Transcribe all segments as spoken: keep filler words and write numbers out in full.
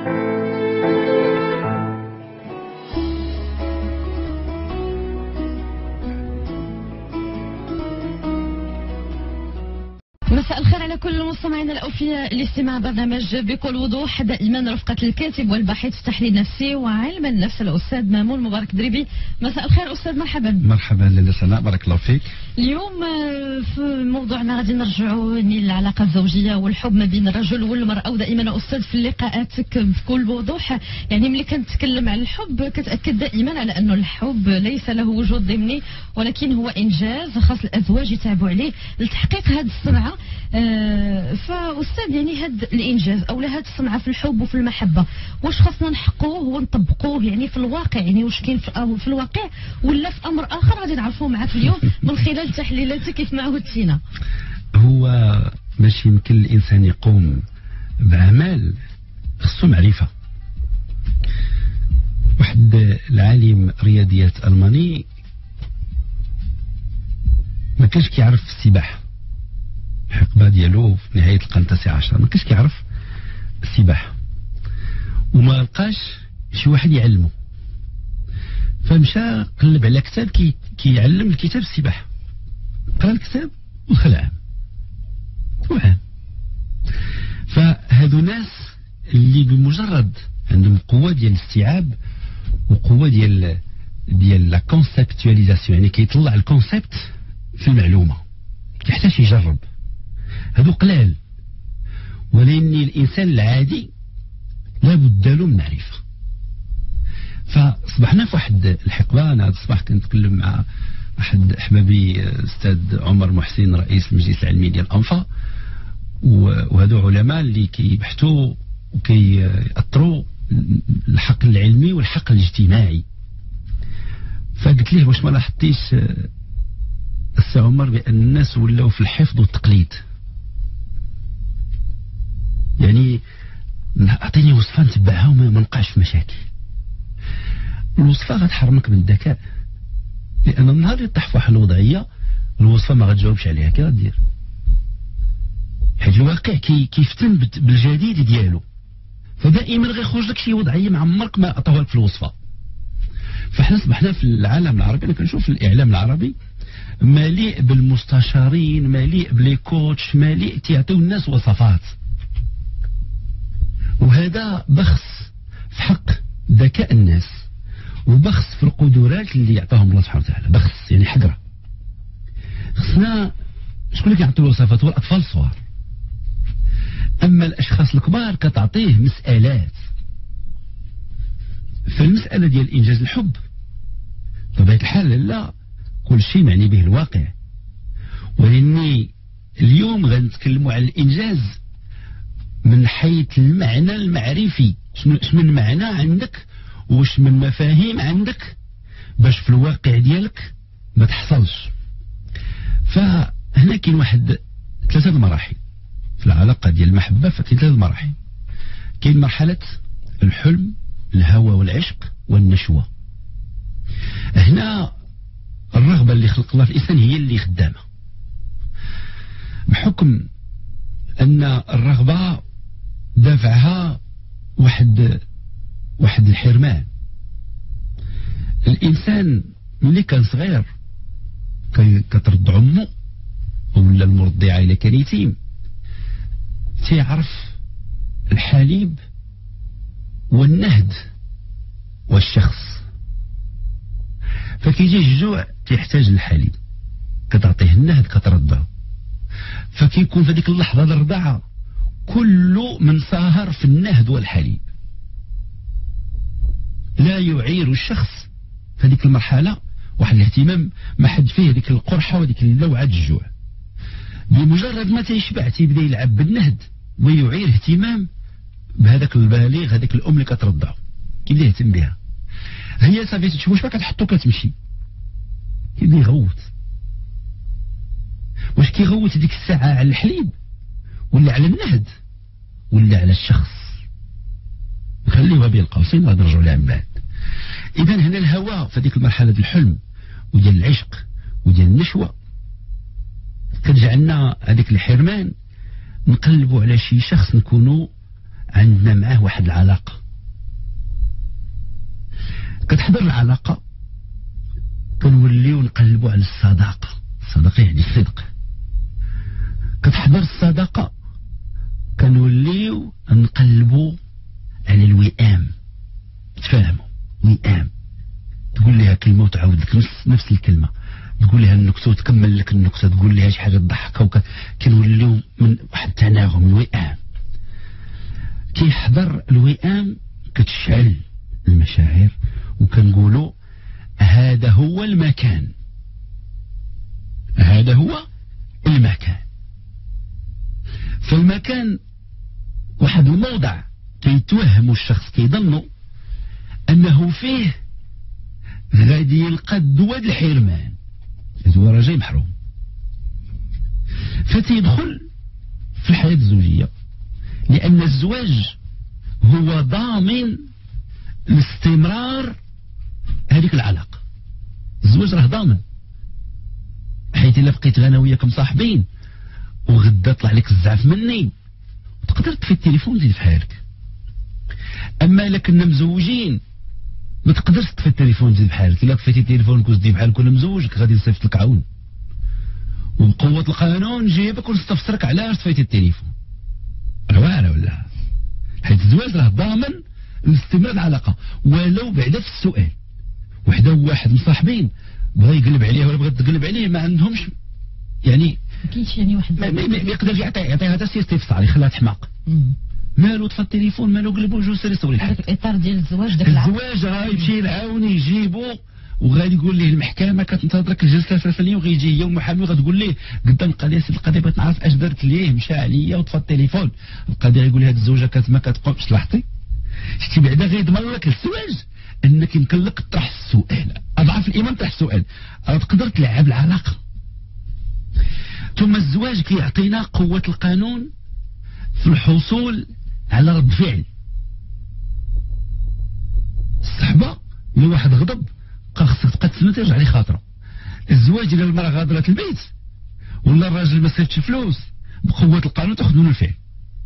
مساء الخير على كل المستمعين الأوفياء لاستماع برنامج بكل وضوح، دائما رفقة الكاتب والباحث في التحليل النفسي وعلم النفس الأستاذ مامون مبارك دريبي. مساء الخير أستاذ، مرحبا. مرحبا لاله سناء، بارك الله فيك. اليوم في موضوعنا غادي نرجعوا للعلاقة الزوجية والحب ما بين الرجل والمرأة، ودائما أستاذ في لقاءاتك بكل وضوح يعني ملي كنتكلم على الحب كتأكد دائما على أنه الحب ليس له وجود ضمني، ولكن هو إنجاز خاص الأزواج يتعبوا عليه لتحقيق هذه الصنعة. آه فأستاذ يعني هذا الإنجاز أو هذه الصنعة في الحب وفي المحبة واش خاصنا نحقوه ونطبقوه يعني في الواقع، يعني واش كاين في, في الواقع ولا في أمر آخر غادي نعرفوه معك اليوم من خلال تحليلاتك كيف ما عودتينا؟ هو باش يمكن الإنسان يقوم بعمل خصو معرفة. واحد العالم رياضيات ألماني ما كانش كيعرف السباحة، الحقبة ديالو في نهاية القرن التاسع عشر ما كانش كيعرف السباحة وما لقاش شي واحد يعلمه، فمشى قلب على كتاب كي كيعلم الكتاب السباحة، قرا الكتاب ودخل عام وعام. فهذو ناس اللي بمجرد عندهم قوة ديال الاستيعاب وقوة ديال ديال لا كونسيبتواليزاسيون، يعني كيطلع الكونسيبت في المعلومة كيحتاج يجرب. هذو قلال، ولكن الإنسان العادي لابد له من معرفة. فصبحنا في واحد الحقبة، أنا هذا الصباح كنتكلم مع أحد أحبابي أستاذ عمر محسن رئيس المجلس العلمي ديال أنفا، وهذو علماء اللي كيبحثوا وكيأطروا الحق العلمي والحق الاجتماعي. فقلت ليه واش ما لاحظتيش السي عمر بأن الناس ولاو في الحفظ والتقليد؟ يعني اعطيني وصفه نتبعها وما نوقعش في مشاكل. الوصفه غتحرمك من الذكاء، لان النهار اللي طيح في واحد الوضعيه الوصفه ما غتجاوبش عليها كي غدير، حيت الواقع كي كيفتن بالجديد ديالو، فدائما غيخرج لك شي وضعيه ما عمرك ما عطاوها لك في الوصفه. فاحنا صبحنا في العالم العربي، انا كنشوف الاعلام العربي مليء بالمستشارين، مليء بلي كوتش، مليء تيعطيو الناس وصفات، وهذا بخس في حق ذكاء الناس وبخس في القدرات اللي يعطاهم الله سبحانه وتعالى، بخس يعني حقره. خصنا شكون اللي كيعطيو الوصفات؟ هو الاطفال الصغار. اما الاشخاص الكبار كتعطيه مسالات. فالمساله ديال انجاز الحب بطبيعه الحال لا، كل شيء معني به الواقع، ولاني اليوم غنتكلموا على الانجاز من حيث المعنى المعرفي، شنو من معنى عندك وش من مفاهيم عندك باش في الواقع ديالك ما تحصلش. فهنا كاين واحد ثلاثه المراحل في العلاقه ديال المحبه، فكاين ثلاثه مراحل. كاين مرحله الحلم، الهوى والعشق والنشوه. هنا الرغبه اللي خلق الله في الانسان هي اللي خدامه، بحكم ان الرغبه دافعها واحد واحد الحرمان. الانسان ملي كان صغير كترضع امه ولا المرضعه الا كان يتيم تيعرف الحليب والنهد والشخص، فكيجي الجوع تيحتاج للحليب، كتعطيه النهد كترضعه، فكيكون في هذيك اللحظه الرضاعه كله من سهر في النهد والحليب، لا يعير الشخص في هذيك المرحله واحد الاهتمام ما حد فيه هذيك القرحه وهذيك اللوعه الجوع. بمجرد ما تيشبع تيبدا يلعب بالنهد ويعير اهتمام بهذاك البالغ، هذيك الام اللي كترضعه كيبدا يهتم بها. هي صافي تشوف واش ما كتحطو كتمشي، كيبدا يغوت. واش كيغوت ديك الساعه على الحليب ولا على النهد ولا على الشخص؟ نخليوها بين قوسين وغادي نرجعوا لها من بعد. اذا هنا الهوى في هذيك المرحله ديال الحلم وديال العشق وديال النشوه كتجعلنا هذيك الحرمان نقلبوا على شي شخص نكونوا عندنا معاه واحد العلاقة. كتحضر العلاقة كنوليو نقلبوا على الصداقة. الصداقة يعني الصدق. كتحضر الصداقة كنوليو نقلبوا على الوئام. تفاهموا وئام، تقول لها كلمة وتعاود لك نفس نفس الكلمة، تقول لها النكتة وتكمل لك النكتة، تقول لها شي حاجة تضحكها، كنوليو من واحد التناغم الوئام. كيحضر الوئام كتشعل المشاعر وكنقولوا هذا هو المكان، هذا هو المكان. فالمكان واحد الموضع كيتوهم الشخص كيظنوا انه فيه غادي يلقى الدواء الحرمان، هو راه جاي محروم، فتيدخل في الحياة الزوجية، لأن الزواج هو ضامن لاستمرار هذيك العلاقة. الزواج راه ضامن، حيث إلا بقيت أنا وياك مصاحبين وغدا طلع لك الزعف مني تقدر تطفي التليفون تزيد في حالك. أما إلا كنا مزوجين ما تقدرش تطفي التليفون تزيد بحالك. إلا طفيتي تليفونك وزدي بحالك ولا مزوجك غادي نصيفط لك عون، وبقوة القانون نجيبك ونستفسرك علاش طفيتي التليفون. راه واعرة ولا؟ حيت الزواج راه ضامن لاستمرار العلاقة ولو بعدا في السؤال. وحده وواحد مصاحبين بغا يقلب عليها ولا بغات تقلب عليه ما عندهمش يعني كاينش يعني واحد ما, ما, ما يقدرش يعطي يعطيها حتى سيستفسر يخليها تحماق. مالو طفى التليفون مالو قلبو جوج سيري صوري الحال. هذاك الاطار ديال الزواج داك الزواج راه يمشي يعاون يجيبو وغادي يقول ليه المحكمه كتنتظرك الجلسه الفلانيه وغيجي هي والمحامي وغتقول ليه قدام القضيه سيد القضيه بغيت نعرف اش درت ليه مشى عليا وطفى التليفون. القضيه يقول لي هذه الزوجه كانت ما كتقومش. لاحظتي شتي بعدا غيضمن لك الزواج انك يمكن لك تطرح السؤال. اضعف الايمان طرح السؤال راه تقدر تلعب العلاقه. ثم الزواج كيعطينا قوه القانون في الحصول على رد فعل. الصحبه لو واحد غضب خاصك تبقى تسنى ترجع ليه خاطره. الزواج الا المراه غادرت البيت ولا الراجل ما صيفطش فلوس بقوه القانون تاخذ منه الفعل.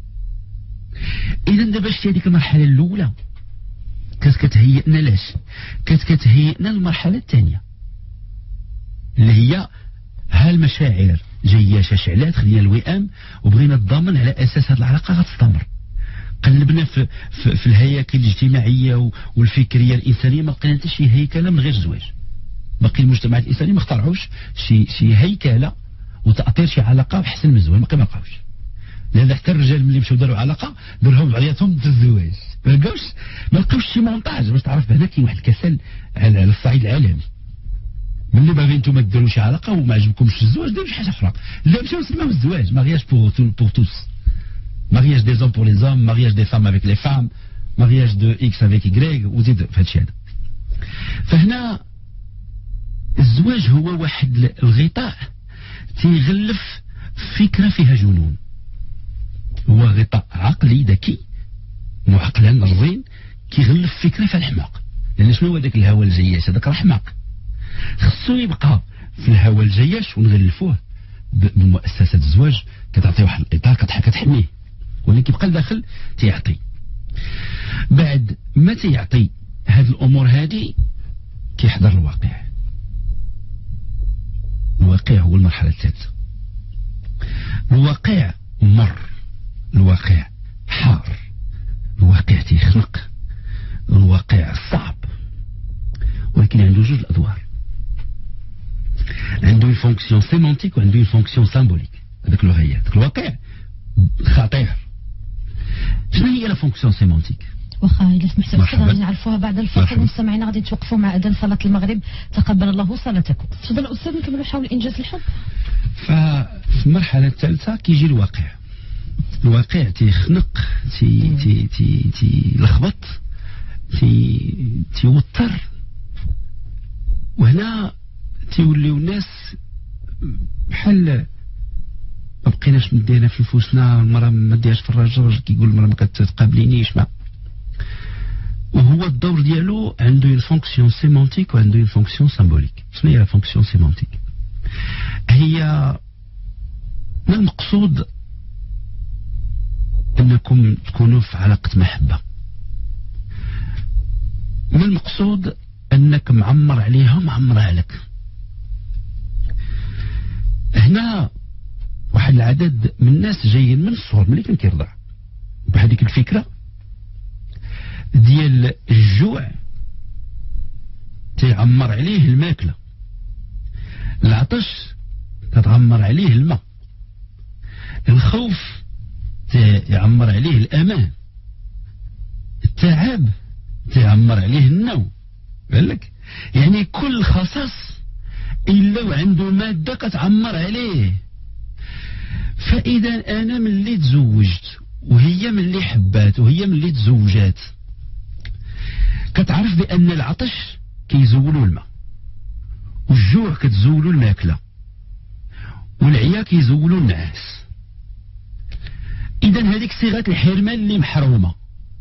اذا دابا شتي هذيك المرحله الاولى كانت كتهيئنا لاش؟ كانت كتهيئنا للمرحله الثانيه اللي هي ها المشاعر جايه شعلات خلينا الوئام وبغينا الضامن على اساس هذه العلاقه غتستمر. قلبنا في, في, في الهياكل الاجتماعيه والفكريه الانسانيه ما لقينا حتى شي هيكله من غير الزواج. باقي المجتمعات الانسانيه ما اخترعوش شي شي هيكله وتاطير شي علاقه احسن من الزواج، ما لقاوش. لهذا حتى الرجال ملي مشاو داروا علاقه دار لهم بعضياتهم في الزواج ما لقاوش ما لقاوش شي مونتاج باش تعرف بهذا كاين واحد الكسل على الصعيد العالمي. ملي باغي نتوما ديروا شي علاقه وما عجبكمش الزواج ديروا شي حاجه اخرى. لا مشاو سماو الزواج مارياج بور بور توس، mariage des hommes pour les hommes, mariage des femmes avec les femmes, mariage de X avec Y وزيد في هذا الشيء هذا. فهنا الزواج هو واحد الغطاء تيغلف فكرة فيها جنون. هو غطاء عقلي ذكي معقلا رزين كيغلف فكرة فيها الحماق. لأن شنو هو ذاك الهوى الجياش؟ هذاك راه حماق. خصو يبقى في الهوى الجياش ونغلفوه بمؤسسة الزواج كتعطي واحد الإطار كتحميه، ولكن كيبقى لداخل تيعطي. بعد ما تيعطي هاد الامور هادي كيحضر الواقع. الواقع هو المرحله الثالثه. الواقع مر، الواقع حار، الواقع تيخنق، الواقع صعب، ولكن عنده جوج الادوار. عنده اون فونكسيون سيمانتيك وعنده اون فونكسيون سامبوليك. هذاك الوغيات داك الواقع خطير. شنو هي لا فونكسيون سيمانتيك؟ واخا الا سمحت استاذ غادي نعرفوها بعد الفاصل. مستمعينا غادي توقفوا مع اذان صلاه المغرب. تقبل الله صلاتكم. تفضل استاذ نكملوا حول انجاز الحب. ففي المرحله الثالثه كيجي الواقع. الواقع تيخنق تي تي تي تيلخبط تي تيوتر، وهنا تيوليو الناس بحال ما بقيناش مدينا في نفوسنا. المراه ما ديهاش في الراجل، الراجل كيقول المراه ما كتقابلينيش ما. وهو الدور ديالو عنده اون فونكسيون سيمانتيك وعنده اون فونكسيون سامبوليك. شنو هي لا فونكسيون سيمانتيك؟ هي ما المقصود انكم تكونوا في علاقة محبة. من المقصود انك معمر عليها ومعمرة عليك. هنا واحد العدد من الناس جايين من الصغر ملي كان كيرضع بهذيك الفكرة ديال الجوع تيعمر عليه الماكلة، العطش تتعمر عليه الماء، الخوف تيعمر عليه الأمان، التعب تيعمر عليه النوم. بالك يعني كل خصاص إلا عنده مادة كتعمر عليه. فإذا أنا ملي تزوجت وهي ملي حبات وهي ملي تزوجات كتعرف بأن العطش كيزولوا الماء، والجوع كتزولوا الماكلة، والعيا كيزولوا النعاس. إذا هذيك صيغة الحرمان اللي محرومة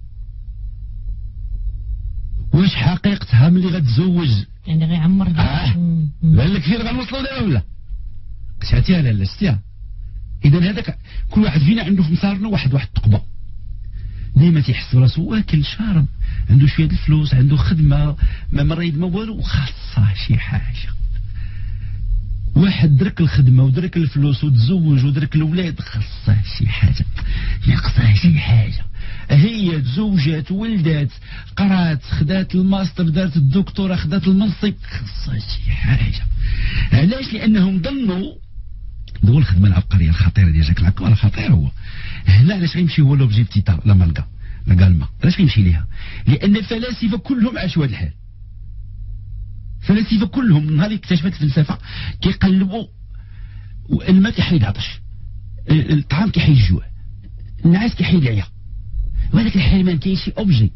واش حقيقتها ملي غتزوج يعني غيعمر آه. بان لك فين غنوصلوا دابا ولا شاتيها لا لا شتيها. اذا هذاك كل واحد فينا عنده في مسارنا واحد واحد التقبه ديما تيحس براسو واكل شارب، عنده شويه الفلوس، عنده خدمه، ما مريض ما والو، خاصه شي حاجه. واحد درك الخدمه ودرك الفلوس وتزوج ودرك الاولاد، خاصه شي حاجه، ناقصها شي حاجه. هي تزوجات ولدات قرات خدات الماستر دارت الدكتوراه خدات المنصب، خاصها شي حاجه. علاش؟ لانهم ظنوا دول الخدمه العبقريه الخطيره ديال جاك لاكون خطير هو هنا. علاش غيمشي هو لوبجيكتيف تاع لا مالكا لا كالما؟ علاش غيمشي ليها؟ لان الفلاسفه كلهم عاشوا هذا الحال. الفلاسفه كلهم نهار اكتشفت الفلسفه كيقلبوا الماء كيحيد العطش، الطعام كيحيد الجوع، النعاس كيحيد العيا، وهذاك الحرمان كاين شي اوبجي.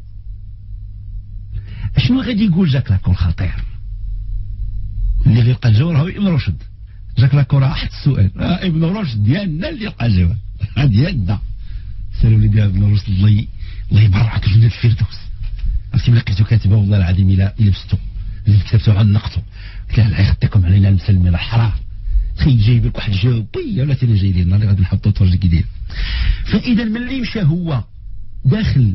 شنو غادي يقول جاك لاكون خطير اللي غيلقى الجواب؟ هو ابن رشد. جاك لاكون واحد السؤال، آه ابن رشد ديالنا اللي لقى الجواب ديالنا. سالوا لي ديال ابن رشد الله الله يبرعك في جنة الفردوس. عرفتي ملي لقيتو كاتبه والله العظيم الا الا بستو اللي كتبتو عاد نقطو قلت له الله يخطيكم علينا نسلمي راه حرام. تخيل جايب لك واحد الجواب بيا ولا تينا جاي لنا اللي غادي نحطو تفرج كي داير. فاذا ملي مشى هو داخل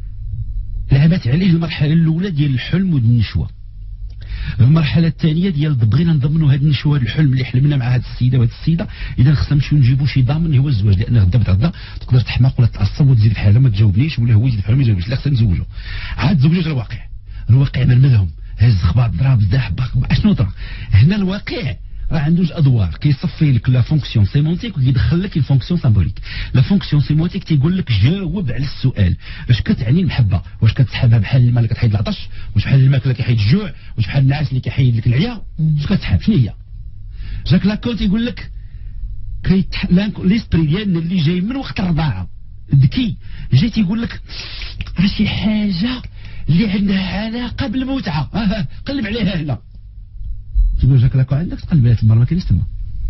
لعبت عليه المرحله الاولى ديال الحلم وديال النشوه، المرحله الثانيه ديال بغينا نضمنوا هذا النشوه هذا الحلم اللي حلمنا مع هذه السيده وهذه السيده، اذا خصنا نمشيو نجيبوا شي ضامن هو الزواج، لان غدا بتغدا تقدر تحماق ولا تعصب وتزيد في حاله ما تجاوبنيش ولا هو يزيد في حاله ما يجاوبنيش، لا خصنا نزوجوا. عاد زوجوا الواقع، الواقع مرملهم هز خبار ضرب زاح اشنو طرا. هنا الواقع راه عنده جوج ادوار، كيصفي لك لا فونكسيون سيمونتيك وكيدخل لك الفونكسيون سامبوليك. لا فونكسيون سيمونتيك تيقول لك جاوب على السؤال، واش كتعني المحبه؟ واش كتسحبها بحال الماء اللي كتحيد العطش؟ واش بحال الماكله اللي كيحيد الجوع؟ واش بحال النعاس اللي كيحيد لك العيا؟ واش كتسحب؟ شنو هي؟ جاك لاكون تيقول لك كيتح... ليسبري ديالنا اللي جاي من وقت الرضاعه الذكي جاي تيقول لك راه شي حاجه اللي عندها علاقه بالمتعه، آه قلب عليها هنا. تقول جاك لاكون عندك تقلب عليها تما، ما كاينش تما.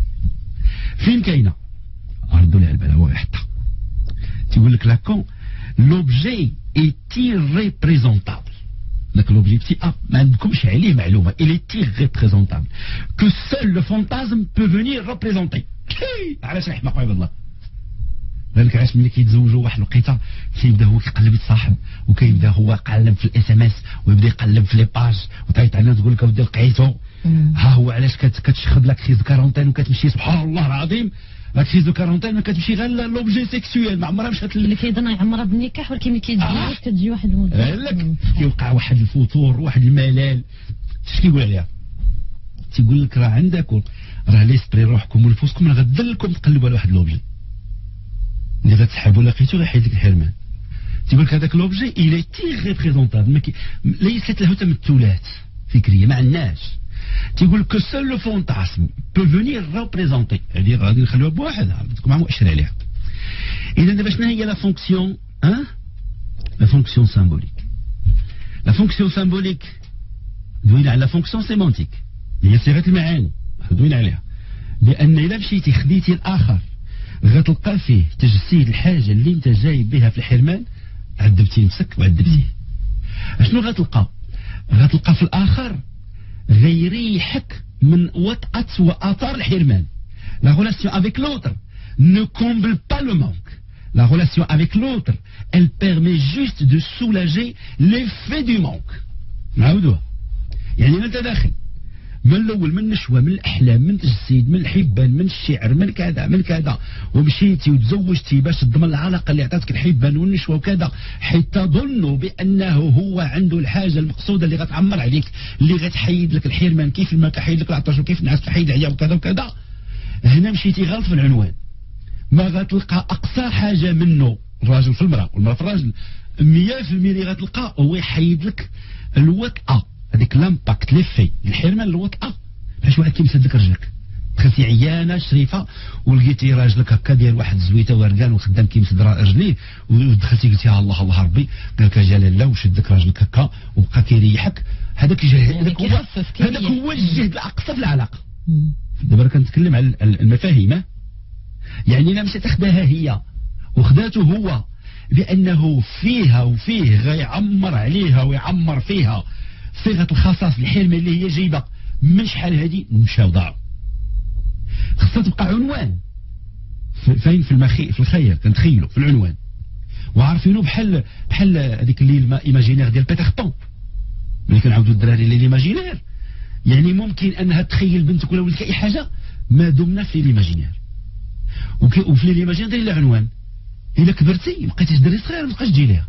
فين كاينه؟ ردوا لها البال هو يحطها. تيقول لك لاكون لوبجي اي ريبريزونطابل. داك لوبجي بتي ا ما عندكمش عليه معلومه، il est irreprésentable que seul le fantasme peut venir représenter. علاش الحماق عباد الله؟ ذلك علاش ملي كيتزوجوا واحد الوقيته كيبدا هو كيقلب يتصاحب وكيبدا هو قلب في الاس ام اس ويبدا يقلب في لي باج وتعيط علينا تقول لك اودي لقيتو. ها هو علاش كتشخد لك كريز كارونتين وكتمشي سبحان الله العظيم لا كريز كارونتين ما كتمشي غير لوبجي سيكسويل، ما عمرها مشات اللي كيظن يعمرها بالنكاح ولكن ملي كيتزوج آه. كتجي واحد المده لك كيوقع واحد الفتور واحد الملل. اش كيقول عليها؟ تيقول لك راه عندك راه ليسبري روحكم ونفوسكم راه غدلكم تقلبوا على واحد لوبجي اللي غتسحبوا لقيتو غيحيد لك الحرمان. تيقول لك هذاك لوبجي الي تي ريبريزونطابل، ليست له تمثلات فكريه ما عندناش. تيقول لك سول لو فونتاسم بو فونير ريبريزونتي، هذه غادي نخليوها بواحد بدكم مع مؤشر عليها. اذا دابا شنو هي لا فونكسيون؟ ها لا فونكسيون سامبوليك. لا فونكسيون سامبوليك دوينا على لا فونكسيون سيمونتيك هي صيغه المعاني دوينا عليها، بان الا مشيتي خديتي الاخر غتلقى فيه تجسيد الحاجه اللي انت جاي بها في الحرمان، عذبتي نفسك وعذبتيه. اشنو غتلقى؟ غتلقى في الاخر غيريحك من وطأة وآثار الحرمان. لا relation avec l'autre ne comble pas le manque. la relation avec l'autre, elle permet juste de soulager l'effet du manque. نعاودوها. يعني انت داخل من الاول من النشوه من الاحلام من التجسيد من الحبان من الشعر من كذا من كذا ومشيتي وتزوجتي باش تضمن العلاقه اللي عطاتك الحبان والنشوه وكذا، حيث تظن بانه هو عنده الحاجه المقصوده اللي غتعمر عليك، اللي غتحيد لك الحرمان كيف ما كيحيد لك العطش وكيف الناس كيحيد عليها وكذا وكذا. هنا مشيتي غلط في العنوان. ما غتلقى اقصى حاجه منه الراجل في المراه والمراه في الراجل مية في المية اللي غتلقى هو يحيد لك الوطأة، هذيك لامباكت ليفي الحرمان الوطأة. باش واحد كيمسد لك رجلك دخلتي عيانه شريفه ولقيتي راجلك هكا داير واحد الزويته ورقان وخدام كيمسد رجليه ودخلتي قلتي يا الله الله ربي، قال لك جلال الله وشدك راجلك هكا وبقى كيريحك. هذاك هذاك هو هذاك هو الجهد الاقصى في العلاقه. دابا كنتكلم على المفاهيم، يعني الا مشات تاخذها هي وخداته هو بانه فيها وفيه غيعمر عليها ويعمر فيها صيغه الخصاص الحرمه اللي هي جايبه من شحال هذه ومشى وضاع. خصها تبقى عنوان فين في المخي في الخيال كنتخيلوا في العنوان وعارفينه بحال بحال هذيك اللي ايماجينير ديال بيتر بون ملي كنعاودوا الدراري اللي ايماجينير. يعني ممكن انها تخيل بنتك ولا ولدك اي حاجه ما دمنا في الايماجينير. وفي الايماجينير داير العنوان. الا كبرتي بقيتي دري صغير ما تبقاش تجي ليها.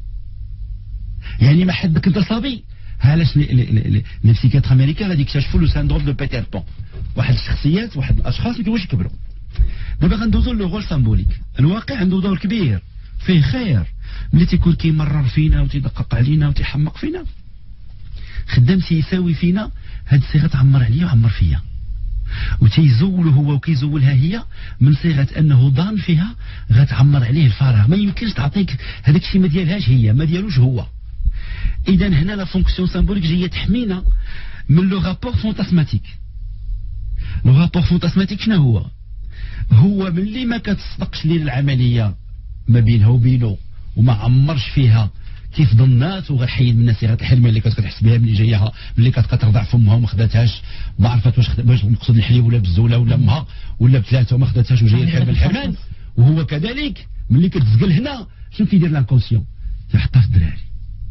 يعني ما حدك انت صبي علاش لي بسيكاتر امريكان غادي يكتشفوا لو ساندروم دو بيتر بون، واحد الشخصيات واحد الاشخاص اللي كيفاش يكبروا. دابا غندوزو لو رول سامبوليك. الواقع عنده دور كبير فيه خير ملي تيكون كيمرر فينا وتيدقق علينا وتيحمق فينا، خدام تيساوي فينا هاد الصيغه تعمر عليا وعمر فيا، وتيزول هو وكيزولها هي من صيغه انه ضان فيها غتعمر عليه الفراغ. ما يمكنش تعطيك هذاك الشيء ما ديالهاش هي ما ديالوش هو. اذا هنا لا فونكسيون سامبوليك جايه تحمينا من لو رابور فونتاسماتيك. لو رابور فونتاسماتيك شنو هو؟ هو ملي ما كتصدقش لينا العمليه ما بينها وبينه وما عمرش فيها كيف ظنات وغتحيد من صيغه الحرمه اللي كتحس بها ملي جايها ملي كتبقى ترضع فمها وما خداتهاش، ما عرفت واش واش مقصود الحليب ولا بالزوله ولا امها ولا بثلاثه وما خداتهاش وجايه الحرمه الحرمان. وهو كذلك ملي كتزقل هنا شنو كيدير لانكونسيون؟ كيحطها في الدراري.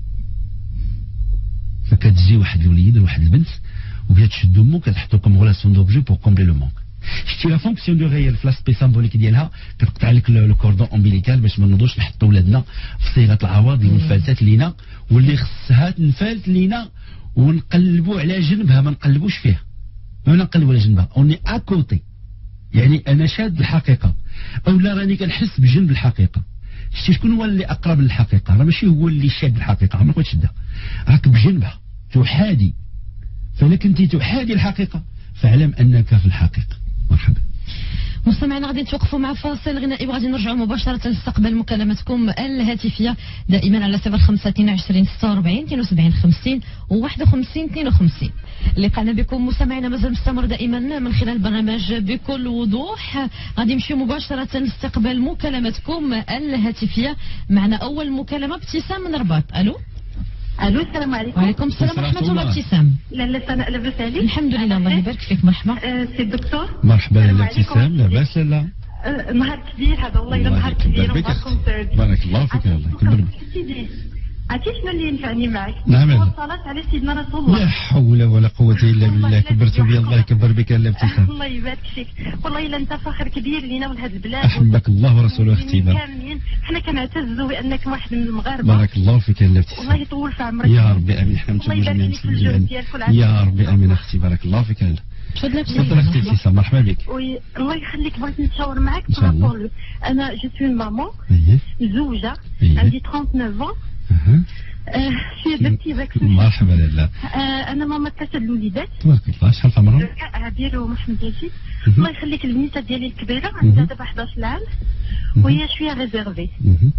فكتجي واحد الوليد ولا واحد البنت وكتشد امو كتحطو كوم غولاسيون دوبجي بور كومبلي لو مونك. شتي لا فونكسيون دو ريال في لاسبي سامبوليك ديالها كتقطع لك لو كوردون امبيليكال باش ما نوضوش نحطوا ولادنا في صيغه العوض اللي مفالتات لينا واللي خصها تنفالت لينا ونقلبوا على جنبها ما نقلبوش فيها. ما نقلبوا على جنبها اوني اكوتي، يعني انا شاد الحقيقه او لا راني كنحس بجنب الحقيقه. شتي شكون هو اللي اقرب للحقيقه؟ راه ماشي هو اللي شاد الحقيقه، ما تشدها راك بجنبها تحادي. فاذا كنتي تحادي الحقيقه فاعلم انك في الحقيقه. مرحبا. مستمعينا غادي نتوقفوا مع فاصل غنائي وغادي نرجعوا مباشره لاستقبال مكالمتكم الهاتفيه دائما على صفر خمسة اثنين وعشرين ستة وأربعين اثنين وسبعين خمسين وواحد وخمسين اثنين وخمسين. لقاءنا بكم مستمعينا مازال مستمر دائما من خلال برنامج بكل وضوح. غادي نمشيو مباشره لاستقبال مكالمتكم الهاتفيه. معنا اول مكالمه ابتسام من رباط. الو الو السلام عليكم. وعليكم السلام ورحمه الله. ابتسام لاله سناء لاباس عليك؟ الحمد لله الله يبارك فيك. مرحبا أه سي الدكتور. مرحبا لاله ابتسام لاباس لاله؟ أه نهار كبير هذا والله الا نهار كبير. بارك الله فيك الله يكبر بك. عرفتي شنو اللي ينفعني معك؟ نعم الصلاة على سيدنا رسول الله. لا حول ولا قوة إلا بالله. كبرت بي الله يكبر بك لاله ابتسام. الله يبارك فيك والله الا انت فخر كبير لينا ولهذا البلاد. احبك الله ورسوله اختي. كاملين حنا كنعتزوا بانك واحد من المغاربه. بارك الله فيك لاله ابتسام. الله يطول في عمرك يا ربي امين. حنا متزوجين يا ربي امين اختي. بارك الله فيك لاله. تفضل تفضل اختي ابتسام. مرحبا بك. وي الله يخليك بغيت نتشاور معك. انا جو سوي مامون مزوجه عندي ثلاثة وثلاثين عام. شويه بنتي باك. مرحبا لاله. انا ماما ثلاثه الوليدات تبارك الله. شحال في عمرهم؟ عبير ومحمد ياسين. الله يخليك البنيته ديالي الكبيره عندها دابا أحد عشر عام وهي شويه ريزيرفي.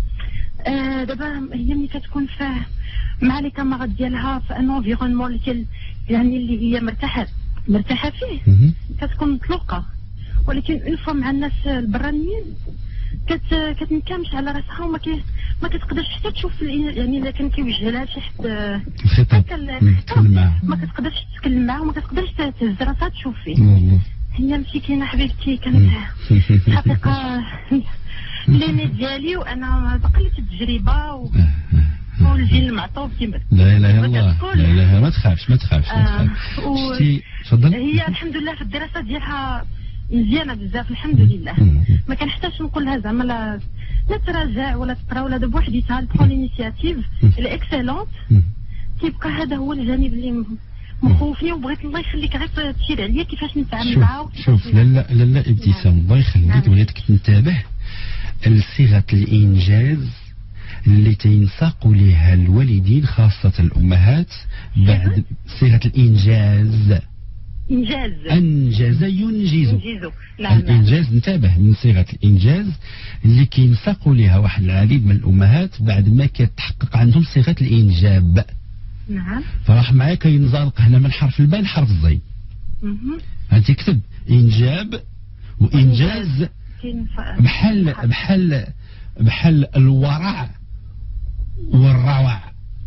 دابا هي ملي كتكون في مع لي كامارات ديالها في ان انفيرونمون يعني اللي هي مرتاحه مرتاحه فيه كتكون مطلوقه، ولكن اون فوا مع الناس البرانيين كت كتنكمش على راسها وما كي ما كتقدرش حتى تشوف يعني الا كان كيوجه لها شي حد الخطاب تتكلم معاه ما كتقدرش تتكلم معاه وما كتقدرش تهز راسها تشوف فيه. والله هي مسكينه حبيبتي كانت حقيقه ليني ديالي وانا بقيت التجربه و... والجيل المعطوب كيما لا اله الا الله. لا اله، ما تخافش ما تخافش ما تخافش. و... شتي تفضل. هي الحمد لله في الدراسه ديالها مزيانه بزاف الحمد لله. ما كنحتاجش نقول لها زعما لا لا تراجع ولا تقرا ولا بوحديتها. البرون انيشياتيف الاكسلونت. كيبقى هذا هو الجانب اللي مخوفني، وبغيت الله يخليك غير تشير عليا كيفاش نتعامل معها. شوف لالا لالا ابتسام الله يخليك، وليتك تنتبه لصيغه الانجاز اللي تينساق لها الوالدين خاصه الامهات بعد صيغه الانجاز. انجاز انجز ينجز. نعم. الانجاز انتبه من صيغه الانجاز اللي كينساق لها واحد العديد من الامهات بعد ما كتحقق عندهم صيغه الانجاب. نعم. فراح معايا كينزلق هنا من حرف الباء لحرف الزين. انت كتب انجاب وانجاز بحال بحال بحال الورع والروع.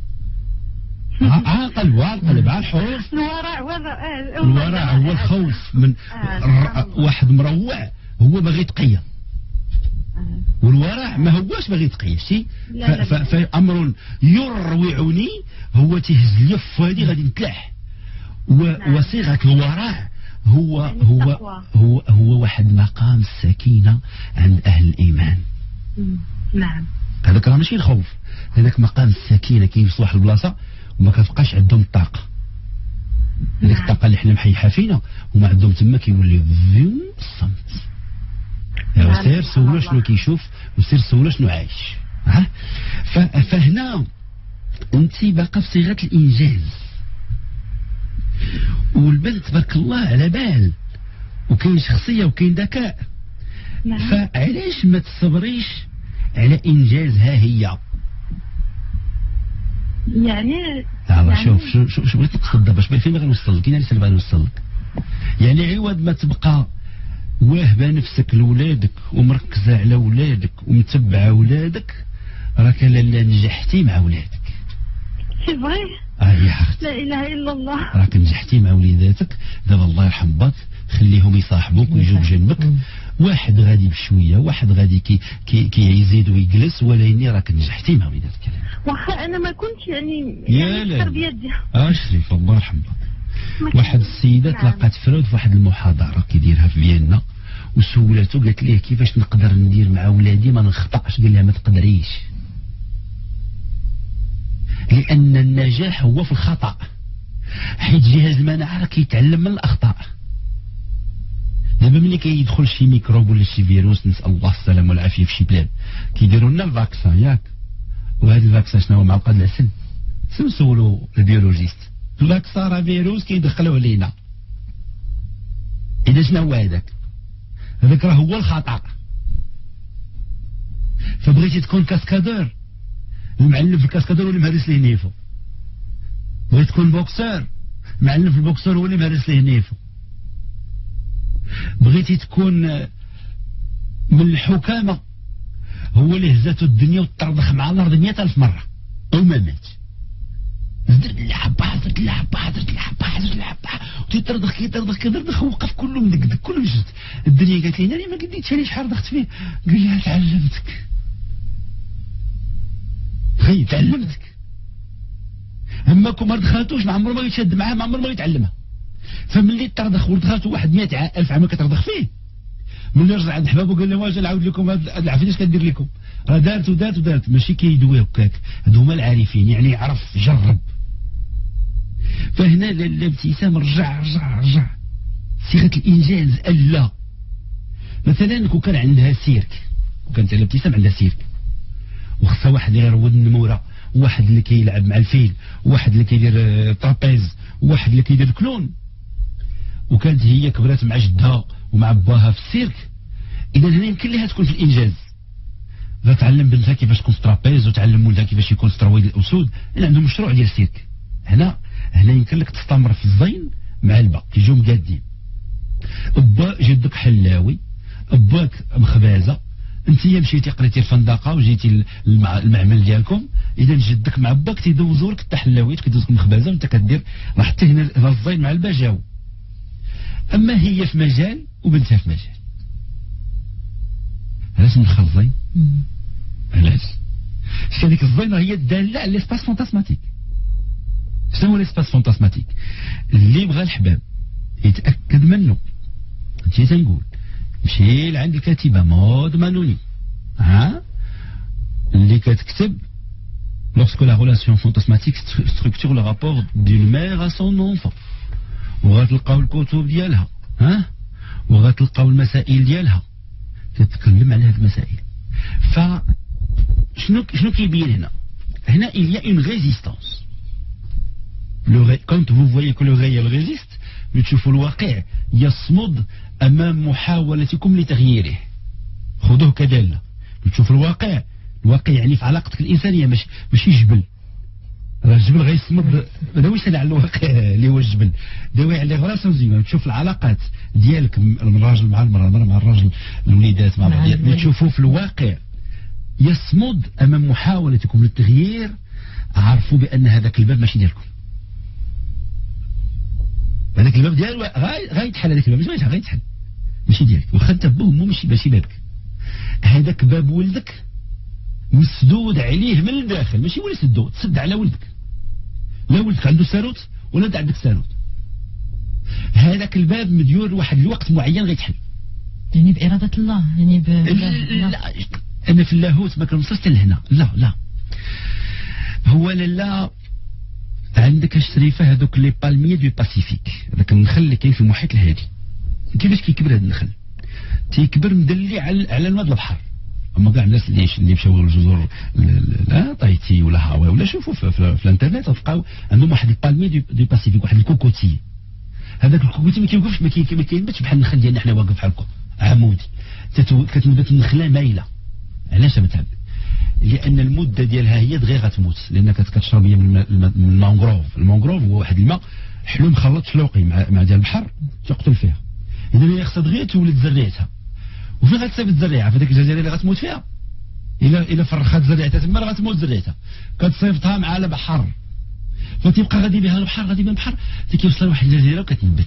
عاقل وعقل مع الحروف. الورع ورع الورع هو الخوف من واحد مروع هو باغي يتقيا، والورع ما هوش باغي يتقيا شي. فامر يروعني هو تهز لي فادي غادي نتلاح. وصيغه الورع هو هو هو هو واحد مقام السكينه عند اهل الايمان. نعم. هذاك راه ماشي الخوف، هذاك مقام السكينه كيوصل واحد البلاصه وما كتبقاش عندهم الطاقه. هذيك الطاقه اللي حنا محيحه فينا وما عندهم تما كيولي فيوم الصمت. يا سير سولو شنو كيشوف وسير سولو شنو عايش. ها فهنا انت باقا في صيغه الانجاز، والبنت تبارك الله على بال وكاين شخصيه وكاين ذكاء. فعلاش ما تصبريش على انجازها هي؟ يعني يعني شوف شو شو شو بغيت نقصد دابا، فين باغي نوصل لك؟ انا لسه باغي نوصل لك. يعني عوض ما تبقى واهبه نفسك لولادك ومركزه على ولادك ومتبعه ولادك، راك لالا نجحتي مع ولادك. سي فغي. اه يا اختي لا اله الا الله. راك نجحتي مع وليداتك. دابا الله يرحم باك خليهم يصاحبوك ويجوا بجنبك، واحد غادي بشويه واحد غادي كي كي كيزيد ويجلس، ولكن راك نجحتي مع وليداتك. واخا انا ما كنتش يعني يا يعني التربيه ديالها. اه شريف الله يرحم باك. واحد السيده تلاقات فرود في واحد المحاضره كيديرها في فيينا، وسولته قالت ليه كيفاش نقدر ندير مع ولادي ما نخطاش؟ قال لها ما تقدريش، لان النجاح هو في الخطا، حيت جهاز المناعه راه كيتعلم من الاخطاء. دابا ملي كيدخل شي ميكروب ولا شي فيروس، نسال الله السلامه والعافيه، في شي بلاد كيديروا لنا الفاكسان ياك، وهذا الفاكسان شنو هو؟ معقد العسل. سولوا البيولوجيست، الفاكسان راه فيروس كيدخلوه علينا. اذا شنو هو هذاك؟ هذاك راه هو الخطا. فبغيتي تكون كاسكادور، المعلم في الكاسكادور هو اللي مهرس ليه نيفو. بغيت تكون بوكسور، معلم في البوكسور هو اللي مهرس ليه نيفو. بغيتي تكون من الحكامة، هو اللي هزاتو الدنيا وترضخ مع الارض مئة الف مرة وما مات. زدت اللعبة زدت اللعبة زدت اللعبة زدت اللعبة وتيترضخ كيترضخ كيترضخ، وقف كله مدقدق كله مجد. الدنيا قالت لي انا ما قديتش عليه شحال ضغط فيه. قال لي تعلمتك خي تعلمتك. هماكم ما دخلتوش ما عمره ما يتشد معاه، ما عمره ما يتعلمها. فملي ترضخ ودخلتو واحد مئة ألف عام كترضخ فيه، ملي رجع عند حبابو قال لهم واش نعاود لكم هاد العافيه اش كدير لكم؟ راه دارت ودارت ودارت، ماشي كيدوي هكاك، هادو هما العارفين، يعني يعرف جرب. فهنا الابتسام رجع رجع رجع صيغه الانجاز. الا مثلا كون كان عندها سيرك، وكانت الابتسام عندها سيرك وخصها واحد اللي يروض النموره، وواحد اللي كيلعب مع الفيل، وواحد اللي كيدير طرابيز، وواحد اللي كيدير كلون، وكانت هي كبرات مع جدها ومع باها في السيرك، اذا هنا يمكن لها تكون في الانجاز. تعلم بنتها كيفاش تكون طرابيز، وتعلم ولدها كيفاش يكون ستراويد الاسود، اللي عنده مشروع ديال السيرك. هنا هنا يمكن لك تستمر في الزين مع البا كيجيو مقادين. با جدك حلاوي، باك مخبازه، انت مشيتي قريتي الفندقه وجيتي المعمل ديالكم، اذا جدك مع باك تيدوزوا لك حتى حلاويت كيدوز لك مخبازه وانت كدير، راه حتى هنا الزين مع البا جاو. اما هي في مجال وبنتها في مجال، علاش ندخل الزين؟ علاش؟ شتي هذيك الزينه هي الداله على ليسباس فانتاسماتيك. شنو هو ليسباس فانتاسماتيك؟ اللي بغى الحباب يتاكد منه. انت تنقول مشي لعند الكاتبه مود مانوني ها اللي كتكتب lorsque la relation fantasmatique structure le rapport d'une mère à son enfant. وغتلقاو الكتب ديالها ها وغتلقاو المسائل ديالها كتكلم على هذه المسائل. ف شنو شنو كيبين هنا؟ هنا il y a une résistance. Le ré... quand vous voyez que le réel résiste بتشوفوا الواقع يصمد امام محاولتكم لتغييره. خذوه كداله. بتشوفوا الواقع الواقع يعني في علاقتك الانسانيه ماشي ماشي جبل. راه الجبل غيصمد ماهوش على الواقع اللي هو الجبل، داوي على غراسون زيما. تشوف العلاقات ديالك الراجل مع المراه، المراه مع الراجل، الوليدات مع بعض، تشوفوا في الواقع يصمد امام محاولتكم للتغيير. عرفوا بان هذاك الباب ماشي ديالكم. هذاك الباب ديالو غايتحل، هذاك الباب ماشي غايتحل ماشي ديالك، واخا انت بوه مو ماشي ماشي بابك. هذاك باب ولدك مسدود عليه من الداخل، ماشي هو اللي سدو، تسد على ولدك. لا ولدك عنده ساروت ولا انت عندك ساروت. هذاك الباب مديور لواحد الوقت معين غيتحل. يعني بإرادة الله، يعني ب لا انا في اللاهوت ما كنوصلش لهنا. لا لا هو لا عندك الشريفه هذوك لي بالمي دو باسيفيك، هذاك النخل اللي كاين في المحيط الهادي. كيفاش كيكبر هذا النخل؟ تيكبر مدلي على على الماء البحر. اما كاع الناس اللي اللي مشاو للجزر لا طايتي ولا هاواي ولا شوفوا في, في, في الانترنت تلقاو عندهم واحد البالمي دو, دو باسيفيك، واحد الكوكوتي. هذاك الكوكوتي ما كيوقفش، ما كينبتش بحال النخل ديالنا حنا واقف بحال هكا عمودي. كتنبت النخله مايله. علاش متعب؟ لان المده ديالها هي دغيا غتموت، لان كتشرب هي من المانغروف. المانغروف هو واحد الماء حلو مخلط شلوقي مع مع ديال البحر تقتل فيها. اذا هي خصها دغيا تولد زريعتها. وفين غتصيب الزريعه؟ في ذاك الجزيره اللي غتموت فيها. الا الا فرخات زريعتها تما راه غتموت زريعتها. كتصيفطها مع البحر، فتبقى غادي بها البحر غادي بها البحر حتى كيوصل لواحد الجزيره وكتنبت.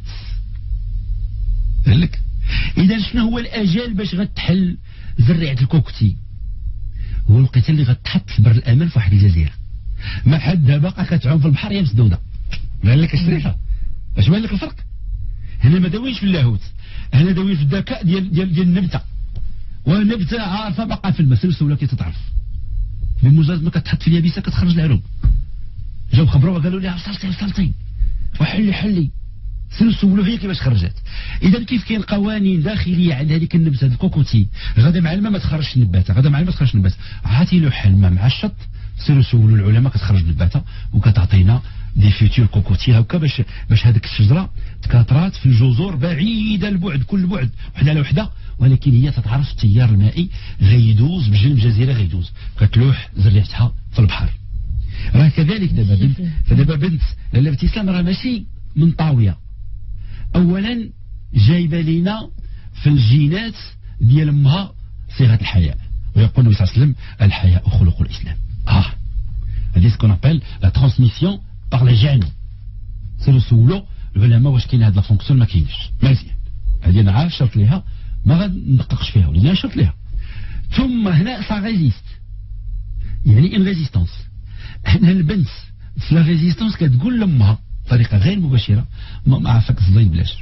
قال لك اذا شنو هو الاجال باش غتحل زريعه الكوكتي؟ هو الوقيته اللي غتحط في بر الامان في واحد الجزيره. ما حدها باقا كتعوم في البحر هي مسدوده. قال لك الشريفه اش بان لك الفرق؟ هنا ما داوينش في اللاهوت، هنا داوين في الذكاء ديال ديال ديال النبته. والنبته عارفه باقا في الماء، سلسله كتتعرف. بمجرد ما كتحط في اليابسه كتخرج العروق. جاو خبروها قالوا لها وصلتي وصلتي وحلي حلي، سولوا هي كيفاش خرجت. اذا كيف كاين قوانين داخليه عند هذيك النبته الكوكوتي، غدا مع الماء ما تخرجش النباته، غدا مع الماء ما تخرجش النباته. عاتي له حل الماء مع الشط، سيروا سولوا العلماء كتخرج النباته وكتعطينا دي فيتور كوكوتي هكا باش باش هذيك الشجره تكاثرات في الجزر بعيده البعد كل بعد وحده على وحده، ولكن هي تتعرف التيار المائي غيدوز بجنب جزيره غيدوز كتلوح زريعتها في البحر. راه كذلك دابا بنت، فدابا بنت لاله ابتسام راه ماشي من طاويه. اولا جايبه لينا في الجينات ديال امها صيغه الحياء، ويقول النبي صلى الله عليه وسلم الحياء خلق الاسلام. اه هذه سكون ابل لا ترانسميسيون بار لي جين. سيروا سولوا العلماء واش كاين هاد لا فونكسيون. ما كاينش مزيان، هذه انا عارف شرط ليها ما غندققش فيها ولكن انا شرط ليها. ثم هنا سا ريزيست، يعني ان ريزيستانس. هنا البنت في لا ريزيستانس كتقول لامها بطريقه غير مباشره ما عافاك الزين بلاش.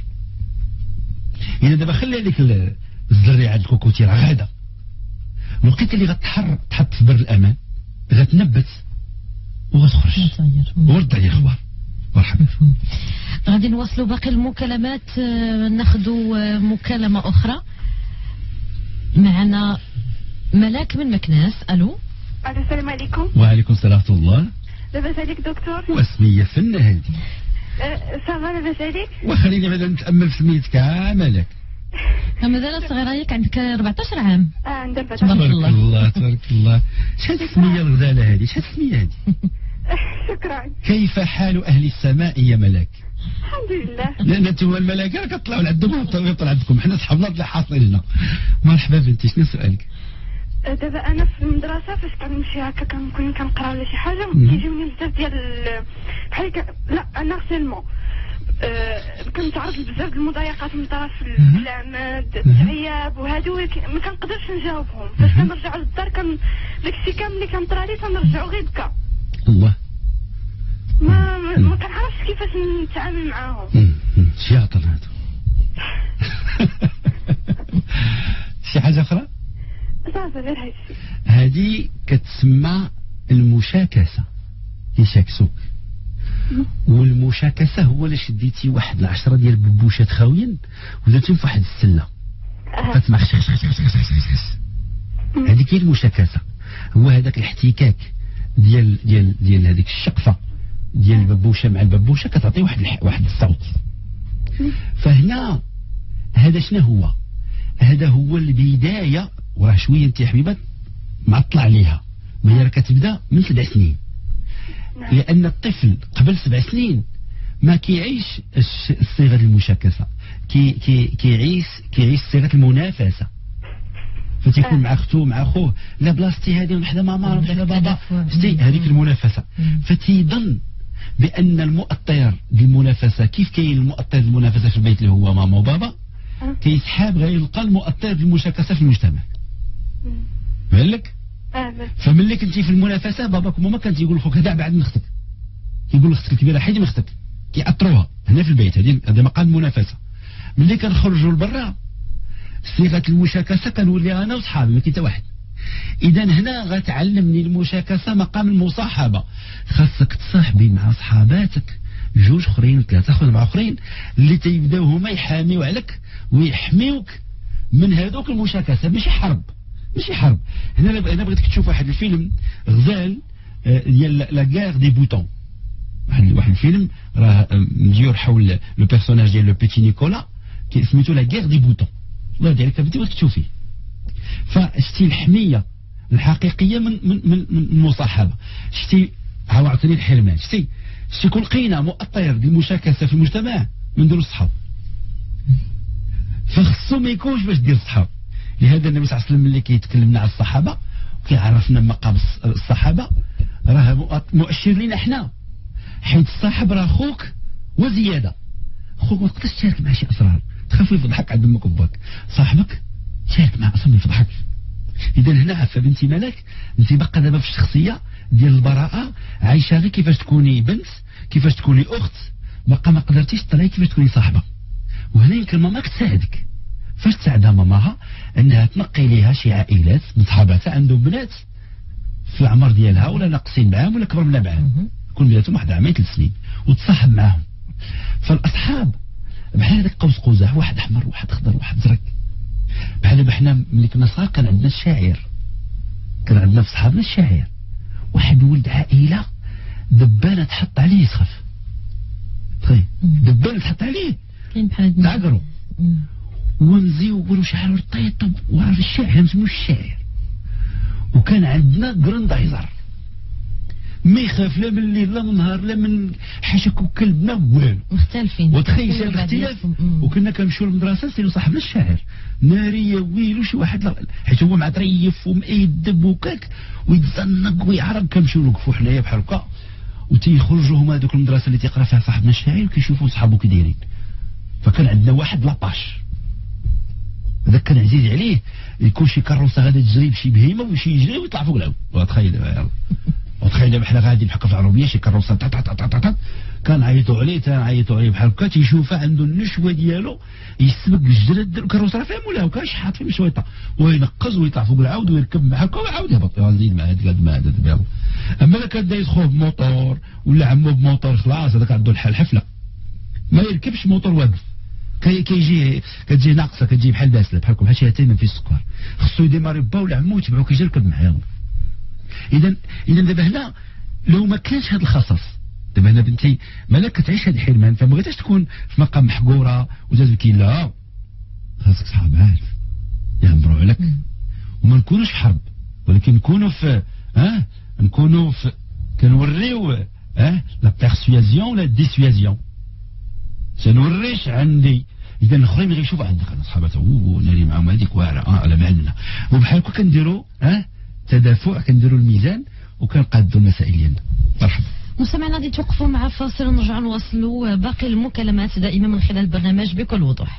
اذا دابا خلي هذيك الزريعه الكوكوتي راه غاده، الوقيته اللي غتحر تحط في بر الامان غتنبت وغتخرج ورد عليه اخبار. مرحبا. غادي نواصلوا باقي المكالمات، ناخذوا مكالمه اخرى. معنا ملاك من مكناس. الو. الو السلام عليكم. وعليكم السلام ورحمه الله. لاباس عليك دكتور؟ واسميه فنه هذه. صافا لاباس عليك؟ وخليني بعدا نتامل في سميتك مالك. مازال صغيره هي، عندك أربعطاش عام. اه عندها أربعطاش. تبارك الله الله تبارك الله. شحال السميه الغزاله هذه؟ شحال السميه هذه؟ شكرا. كيف حال اهل السماء يا ملاك؟ الحمد لله. لان انتم الملائكه كطلعوا لعندكم ويطلع عندكم، حنا صحابنا اللي حاصلين لنا. مرحبا بنتي، شنو سؤالك؟ دابا انا في المدرسه فاش كنمشي هكا كنكون كنقرا ولا شي حاجه كيجيوني بزاف ديال بحال لا ان هارسيلمون. أه كنتعرض لبزاف المضايقات من طرف العماد التعياب وهادو ما كنقدرش نجاوبهم. فاش كنرجعوا للدار كان داكشي كامل اللي كنطرى لي كنرجعوا غير بكا. الله ما ما كنعرفش كيفاش نتعامل معاهم. شي عطل هادو. شي حاجه اخرى؟ صافي غير هادشي. هذه كتسمى المشاكسه، يشاكسوك. والمشاكسه هو اللي شديتي واحد العشرة ديال الببوشات خاويين ودرتيهم في واحد السله فتسمع خش خش خش خش خش خش. هذيك هي المشاكسه، هو هذاك الاحتكاك ديال ديال ديال هذيك الشقفه ديال الببوشه مع الببوشه كتعطي واحد الح... واحد الصوت. فهنا هذا شنو هو؟ هذا هو البدايه، وراه شويه انت يا حبيبات معطله عليها، ما هي راه كتبدا من سبع سنين. لأن الطفل قبل سبع سنين ما كيعيش الصيغة المشاكسة، كي كي كيعيش كيعيش صيغة المنافسة. فتيكون مع اختو مع اخوه لا بلاصتي هذه ونحدا ماما ونحدا بابا، شتي هذيك المنافسة. فتيظن بأن المؤطر بالمنافسة كيف كاين المؤطر المنافسة في البيت اللي هو ماما وبابا، كيسحاب غيلقى المؤطر بالمشاكسة في المجتمع. بالك؟ فملي كنتي في المنافسه باباك وماما كان تيقول لخوك هذا بعد من اختك، كيقول لاختك الكبيره حيدي من اختك، كيأطروها هنا في البيت. هذه هذا مقام المنافسه. ملي كنخرجوا لبرا صيغه المشاكسه كنولي انا وصحابي ما كاين حتى واحد. اذا هنا غتعلمني المشاكسه مقام المصاحبه، خاصك تصاحبي مع صحاباتك جوج اخرين ثلاثه اخرين اربعه اخرين اللي تيبداو هما يحاميو عليك ويحميوك من هذوك المشاكسه، ماشي حرب ماشي حرب. هنا انا بغيتك تشوف واحد الفيلم غزال ديال لا غير دي بوتون، واحد واحد الفيلم راه مديور حول لو بيرسوناج ديال لو بيتي نيكولا سميتو لا غير دي بوتون. الله يرضي عليك بغيتي تشوفيه. فشتي الحميه الحقيقيه من من من, من المصاحبه، شتي ها عطيني الحرمان، شتي شتي كل لقينا مؤطر ديال المشاكسه في المجتمع من دون الصحاب، فخصو ما يكونش باش دير الصحاب. لهذا النبي صلى الله عليه وسلم اللي كيتكلمنا على الصحابه وكيعرفنا مقام الصحابه راه مؤشر لنا حنا، حيت الصاحب راه خوك وزياده. خوك ما تقدرش تشارك معاه شي اسرار، تخاف يفضحك عند امك وباك. صاحبك شارك معاه اصلا ما يفضحكش. اذا هنا عفا بنتي مالك انت باقا دابا في الشخصيه ديال البراءه، عايشه غير كيفاش تكوني بنت، كيفاش تكوني اخت، باقا ما قدرتيش تطلعي كيفاش تكوني صاحبه. وهنا يمكن ماماك تساعدك. فاش تساعدها ماماها انها تنقي ليها شي عائلات من صحاباتها عندهم بنات في العمر ديالها ولا ناقصين معاهم ولا كبر منها معاهم، يكون بيناتهم واحد عامين ثلاث سنين وتصاحب معاهم. فالاصحاب بحال هذاك قوس قزح، واحد احمر واحد اخضر واحد زرق. بحال دابا حنا ملي كنا صغار كان عندنا الشاعر، كان عندنا في صحابنا الشاعر، واحد ولد عائله دبانه تحط عليه يسخف. طيب دبانه تحط عليه كاين بحال تعقروا ونزيو وقولوا شعر طيطب وعرف الشاعر نسميوه الشاعر. وكان عندنا جراندايزر ما يخاف لا من الليل لا من النهار لا من حشك وكلبنا والو، مختلفين وتخيل الاختلاف. وكنا كنمشيو للمدرسه سيرو صاحبنا الشاعر ناريه ويلو شي واحد، حيت هو معطريف ومأيدب وكاك ويتزنق ويعرق. كنمشيو نوقفوا حنايا بحال هكا وتيخرجوا هما هذوك المدرسه اللي تيقرا فيها صاحبنا الشاعر وكيشوفوا صحابو كي دايرين. فكان عندنا واحد لاباش هذاك كان عزيز عليه يكون شي كروسه غادا تجري بشي بهيمه وشي يجري ويطلع فوق العود. وتخيل دابا يلاه وتخيل دابا حنا غاديين بحال في العربيه شي كروسه تا تا تا تا تا كنعيطوا عليه تنعيطوا عليه بحال هكا تيشوفها عنده النشوه ديالو يسبق الجرد الكروسه راه فيها مولاها وكاش حاط فيه مشويطه وينقز ويطلع فوق العود ويركب بحال هكا ويعاود يهبط يزيد مع هذيك الماء ديالو. اما الا كان دايز خوه بموطور ولا عمو بموطور خلاص هذاك عنده الحال حفله ما يركبش موطور واقف، كيجي كتجي ناقصه كتجي بحال باسله بحال بحال شي تيمم في السكر، خصو يديماري با ولا عمو يتبعو كيجي يركب معاه. اذا اذا دابا هنا لو ما كانش هذا الخصص دابا هنا بنتي مالك كتعيش هذا الحرمان فما بغيتيش تكون في مقام محقوره وزاد كي لا خاصك صحابات يعبروا عليك وما نكونوش في حرب ولكن نكونوا في ها أه؟ نكونوا في كنوريو ها أه؟ لا بيرسوازيون ولا ديسوازيون سنوريش عندي. اذا الاخرين غيشوفوا عندك انا صحابات او ناري معاهم هذيك واعره اه على ما عندنا وبحال هكا كنديروا ها أه؟ تدافع كنديروا الميزان وكنقادوا المسائل ديالنا. مرحبا. مستمعينا غادي توقفوا مع فاصل ونرجعوا نواصلوا باقي المكالمات دائما من خلال البرنامج بكل وضوح.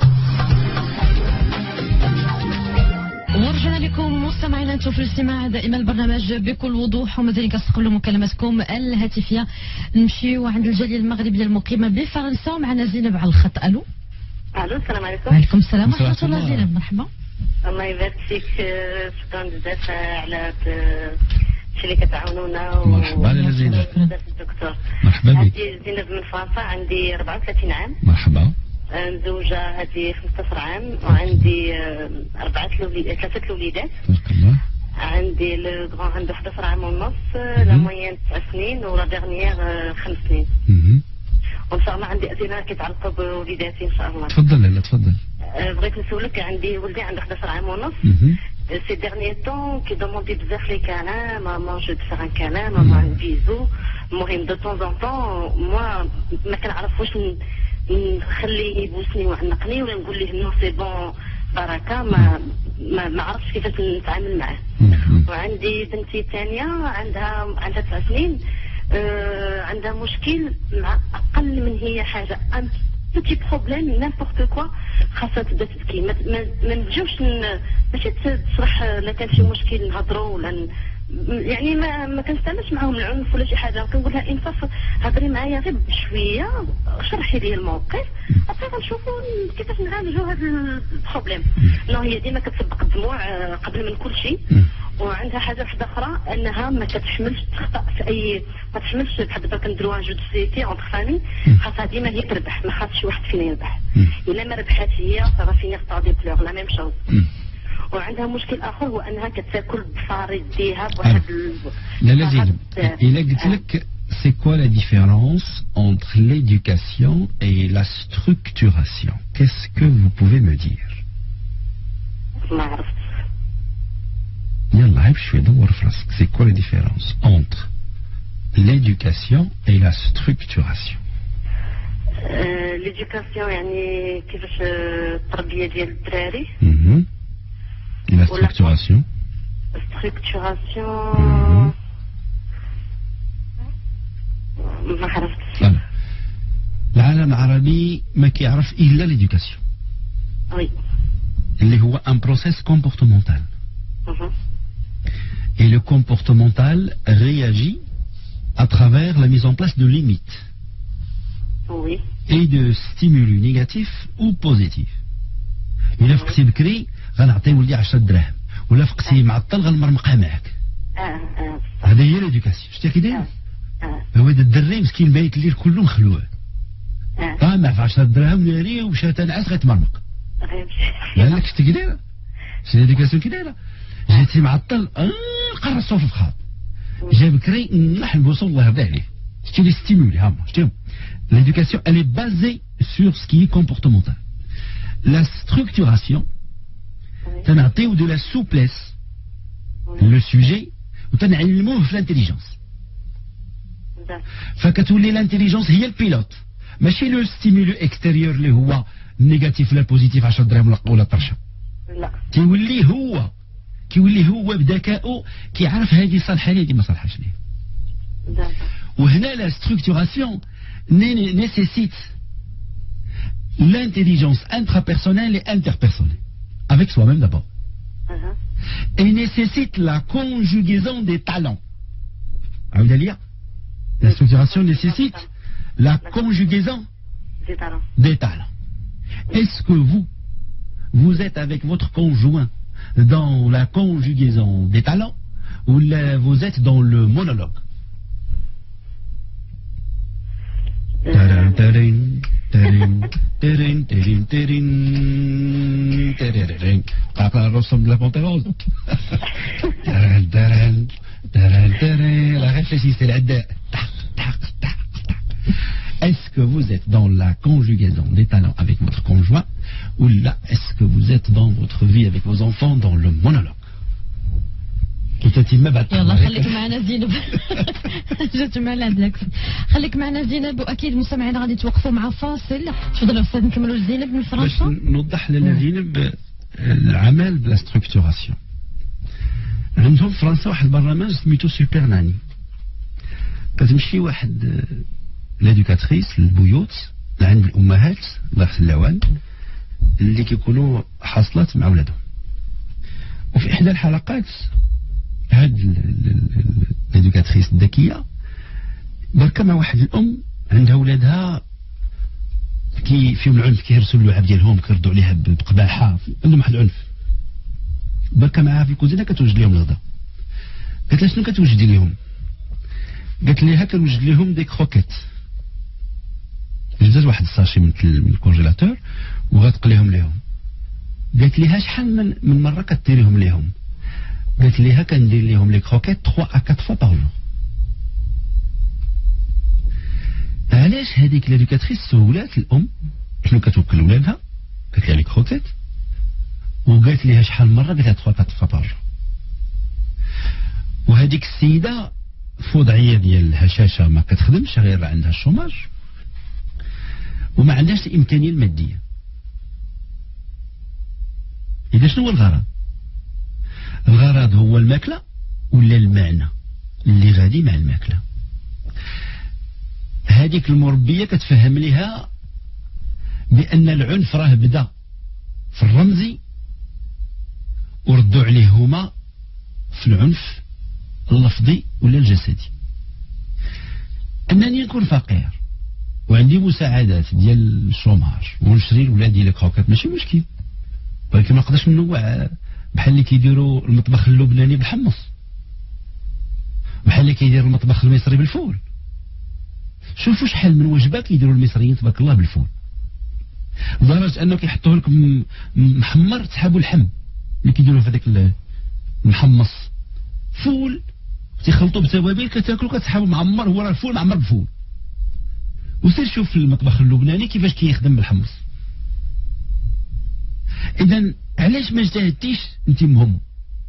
ورجعنا لكم مستمعينا انتم في الاستماع دائما البرنامج بكل وضوح، ومازال كنستقبلوا مكالماتكم الهاتفيه. نمشيو عند الجاليه المغربيه المقيمه بفرنسا ومعنا زينب على الخط. الو الو السلام عليكم. وعليكم السلام ورحمه الله. زينب مرحبا. الله يبارك فيك، شكرا بزاف على الشيء اللي كتعاونونا. مرحبا لاله زينب. الدكتور مرحبا بك. عندي زينب من فرنسا، عندي أربعة وثلاثين عام. مرحبا. مزوجة هذه خمسة عشر عام، وعندي أربعة ثلاثة الوليدات. بارك الله. عندي لو غران عنده أحد عشر عام ونص، لا موين تسع سنين، ولا ديرنيير خمس سنين. وان شاء الله عندي اسئله كيتعلقوا بوليداتي ان شاء الله. تفضل لاله تفضل. بغيت نسولك، عندي ولدي عنده أحد عشر عام ونص. سي ديرنيي طون كي دوموندي بزاف لي كالان، ماما جو تفيغ ان كالان، ماما ان بيزو. المهم دو طون زون طون موا ما كنعرف واش نخليه يبوسني ويعنقني ولا نقول ليه نو سي بون بركه. ما ما, ما عرفتش كيفاش نتعامل معاه. وعندي بنتي الثانيه عندها عندها تسع سنين، آه عندها مشكل مع اقل من هي حاجه ان بوتي بروبليم نيمبورت كوا خاصها تبدا تبكي. ما, ما نجوش ماشي تشرح لا كان شي مشكل نهضروا ولا يعني ما ما كنستعملش معاهم العنف ولا شي حاجه. كنقول لها انصاف هضري معايا غير بشويه، شرحي لي الموقف ابقى غنشوفوا كيفاش نعالجوا هذا البروبليم. نو هي ديما كتسبق الدموع قبل من كل شيء. وعندها حاجه واحده اخرى، انها ما كتحملش تخطا في اي، ما تحملش بحال دابا كنديروا ان جو دو سيتي اونتر فامي، خاصها ديما هي تربح، ما خاصش شي واحد فينا يربح. الا ما ربحات هي صافي فينيغ طار دي بلور لا ميم شوز. وعندها مشكل اخر هو انها كتاكل بفار يديها بواحد لا لا زينب، الا قلت لك c'est quoi la différence entre l'éducation et la structuration? Qu'est-ce que vous pouvez me dire? ما عرفت. يلا هاي بشوي دور في راسك. C'est quoi la différence entre l'éducation et la structuration? l'éducation يعني كيفاش التربيه ديال الدراري. Et la structuration? Structuration. ما عرفتش. العالم العربي ما كيعرف الا l'éducation. Oui. اللي هو un process comportemental. Et le comportemental réagit à travers la mise en place de limites. Oui. Et de stimuli négatifs ou positifs. إلا فقتي بكري غنعطي ولدي عشرة دراهم، ولا فقتي معطل غنمرمقها معاك. اه اه هذا هي ليدوكاسيون. شتي كي داير؟ اه هو هذا الدري مسكين بايت الليل كله مخلوع. اه طامع في عشرة دراهم ناري ومشى تنعس غيتمرمق. لا شتي كي دايره؟ شتي ليدوكاسيون كي دايره؟ جيتي معطل اه قرصو في الفخار. جا بكري نحبسو الله يرضي عليه. شتي لي ستيمولي ها هما شتيهم. L'éducation, elle est basée sur ce qui est comportemental. La structuration, تنعطيو de la souplesse le sujet وتنعلموه في l'intelligence. فكتولي l'intelligence هي البيلوت، ماشي لو ستيمولو اكستيريور اللي هو نيجاتيف ولا بوزيتيف عشرة دراهم ولا طرشه. لا كيولي هو كيولي هو بذكائه كيعرف هذه صالحه لي هذه ما صالحاش ليه. وهنا la structuration nécessite l'intelligence intrapersonnelle et interpersonnelle, avec soi-même d'abord. Uh-huh. Et nécessite la conjugaison des talents. La structuration nécessite la conjugaison des talents. Des talents. Est-ce que vous, vous êtes avec votre conjoint dans la conjugaison des talents ou là, vous êtes dans le monologue? Tarin, tarin, tarin, tarin, tarin, tarin, tarin. Papa ressemble de la pantalon. Tarin, tarin, tarin, tarin. La réfléchissez, c'est la de. Est-ce que vous êtes dans la conjugaison des talents avec votre conjoint ou là, est-ce que vous êtes dans votre vie avec vos enfants dans le monologue? يلا خليك معنا زينب. جات معنا هذاك. خليك معنا زينب، واكيد المستمعين غادي توقفوا مع فاصل. تفضلوا استاذ نكملوا زينب من فرنسا. باش نوضح لنا زينب العمل بلا ستركتوراسيون. عندهم في فرنسا واحد البرنامج سميتو سوبر ناني. كتمشي واحد ليدوكاتريس للبيوت عند الامهات الله يحسن العوان اللي كيكونوا حاصلات مع ولادهم. وفي احدى الحلقات هاد ليدوكاتريس الذكيه بركه مع واحد الام عندها ولادها كي فيهم العنف، كيهرسوا اللعاب ديالهم، كيردوا عليها بقباحه، عندهم واحد العنف. بركه معاها في الكوزينه كتوجد لهم الغدا. قالت لها شنو كتوجدي لهم؟ قالت لها كنوجد لهم دي كروكيت. جبدات واحد الساشي من الكونجيلاتور وغتقليهم لهم. قالت لها شحال من, من مره كديريهم لهم؟ قالت لها كندير لهم لي كروكيت ثلاثة à أربعة فوا باغ جور. علاش هذيك ليدوكاتريس سولات الام شنو كتوكل ولادها؟ قالت لها لي كروكيت، وقالت لها شحال مره؟ قالت لها ثلاثة à أربعة فوا باغ جور. وهذيك السيده في وضعيه ديال الهشاشه، ما كتخدمش، غير عندها الشوماج وما عندهاش الامكانيه الماديه. اذا شنو هو الغرض؟ الغرض هو الماكله ولا المعنى اللي غادي مع الماكله؟ هذيك المربيه كتفهم ليها بان العنف راه بدا في الرمزي وردوا عليه هما في العنف اللفظي ولا الجسدي. انني نكون فقير وعندي مساعدات ديال الشوماج ونشري لولادي لي كروكات ماشي مشكل، ولكن ما نقدرش ننوع بحال اللي كيديروا المطبخ اللبناني بالحمص، بحال اللي كيدير المطبخ المصري بالفول. شوفوا شحال من وجبات كيديروا المصريين تبارك الله بالفول، لدرجه انه كيحطوه لك محمر تسحبوا اللحم اللي كيديروه في هذاك المحمص، فول تيخلطوه بتوابل كتاكلو كتسحبوا معمر، هو راه الفول معمر بفول. وسير شوف في المطبخ اللبناني كيفاش كيخدم بالحمص. اذا علاش ما اجتهدتيش انت مهم؟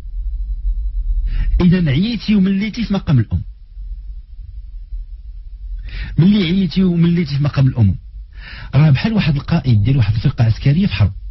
اذا عييتي ومليتي في مقام الام. ملي عييتي ومليتي في مقام الام راه بحال واحد القائد ديال واحد الفرقه عسكريه في حرب،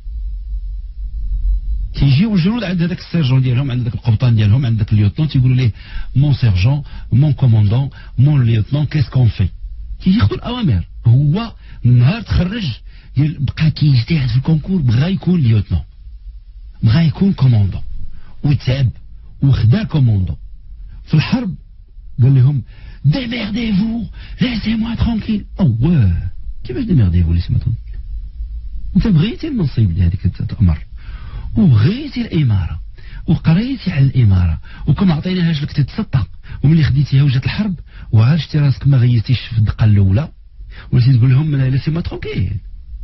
كيجيو الجنود عند هذاك السيرجون ديالهم، عند هذاك القبطان ديالهم، عند هذاك الليوتنون، تيقولوا ليه مون سيرجون مون كوموندون مون ليوتنون كيس كون في، كياخذوا الاوامر. هو النهار تخرج بقى كيجتهد في الكونكور، بغى يكون ليوتنون، بغى يكون كوموندون، وتعب وخدا كوموندون. في الحرب قال لهم ديميرديفو ليسي موا ترونكيل. اواه كيفاش ديميرديفو ليسي موا ترونكيل؟ انت بغيتي المنصب لهذيك الامر وبغيتي الاماره وقريتي على الاماره وكما عطيناهاش لك تتسطى، وملي خديتيها وجات الحرب وعرفتي راسك ما غيرتيش في الدقه الاولى وليتي تقول لهم ليسي موا ترونكيل.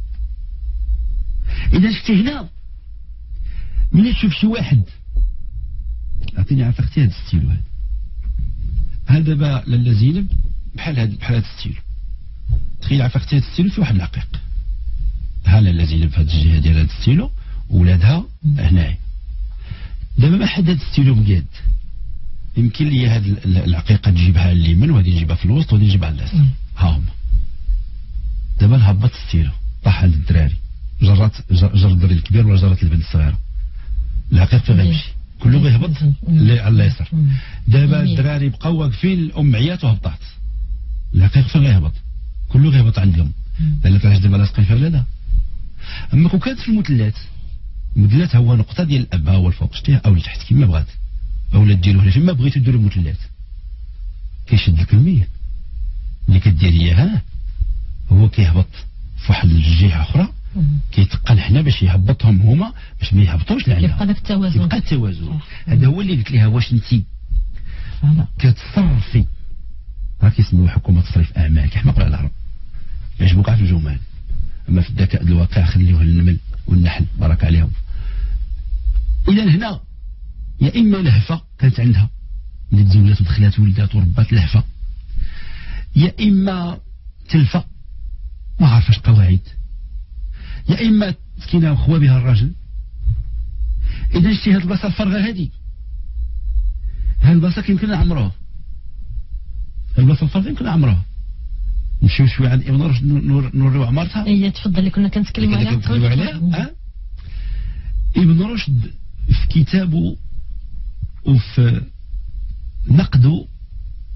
اذا شفتي هنا ملي تشوف شي واحد، عطيني عفاقتي هذا الستيلو، هذا هذا دابا لاله زينب بحال هذا بحال هذا الستيلو، تخيل عفاقتي هذا الستيلو في واحد العقيق، ها لاله زينب في هذه الجهه ديال هذا الستيلو وولادها هنايا. دابا ما حد هذا الستيلو مقاد، يمكن لي هذه العقيقه تجيبها اليمين وهذه نجيبها في الوسط وهذه نجيبها على اليسار، ها هما. دابا نهبط الستيلو طاح عند الدراري، جرات جر الدري الكبير ولا جرات البنت الصغيره، العقيق فين غيمشي؟ كله غيهبط على اليسار. دابا الدراري بقاو واقفين، الام عيات وهبطات، العقيق فين غيهبط؟ كله غيهبط عند الام. قالت علاش دابا لاصقين في ولادها؟ اما كون كانت في المثلات، المثلات هو نقطه ديال الاب، هو الفوق شتيها او لتحت كما بغات، اولاد ديالو هنا فيما بغيتو ديروا المثلات كيشد لك المية اللي كدير اياها، هو كيهبط في واحد الجهه اخرى، كيتقن حنا باش يهبطهم هما باش ما يهبطوش لعندها، يبقى داك التوازن، يبقى التوازن. هذا هو اللي قلت لها واش انت كتصرفي، راه كيسميوها حكومه تصريف اعمال، كيحماق على العرب يعجبوك في الجمال، اما في الذكاء الواقع خليوه النمل والنحل بارك عليهم. اذا هنا يا اما لهفه كانت عندها اللي تزوجات ودخلات ولدات وربات لهفه، يا اما تلفه ما عارفاش قواعد، يا اما مسكينه وخوا بها الراجل. اذا شتي هاد البلاصه الفارغه هادي، هاد البلاصه يمكن نعمروها، هاد البلاصه الفارغه يمكن نعمروها، نمشيو شويه عند ابن رشد نوريو عمارتها. هي تفضل اللي كنا كنتكلموا عليها كنتكلموا عليها. أه؟ ابن رشد في كتابه وفي نقده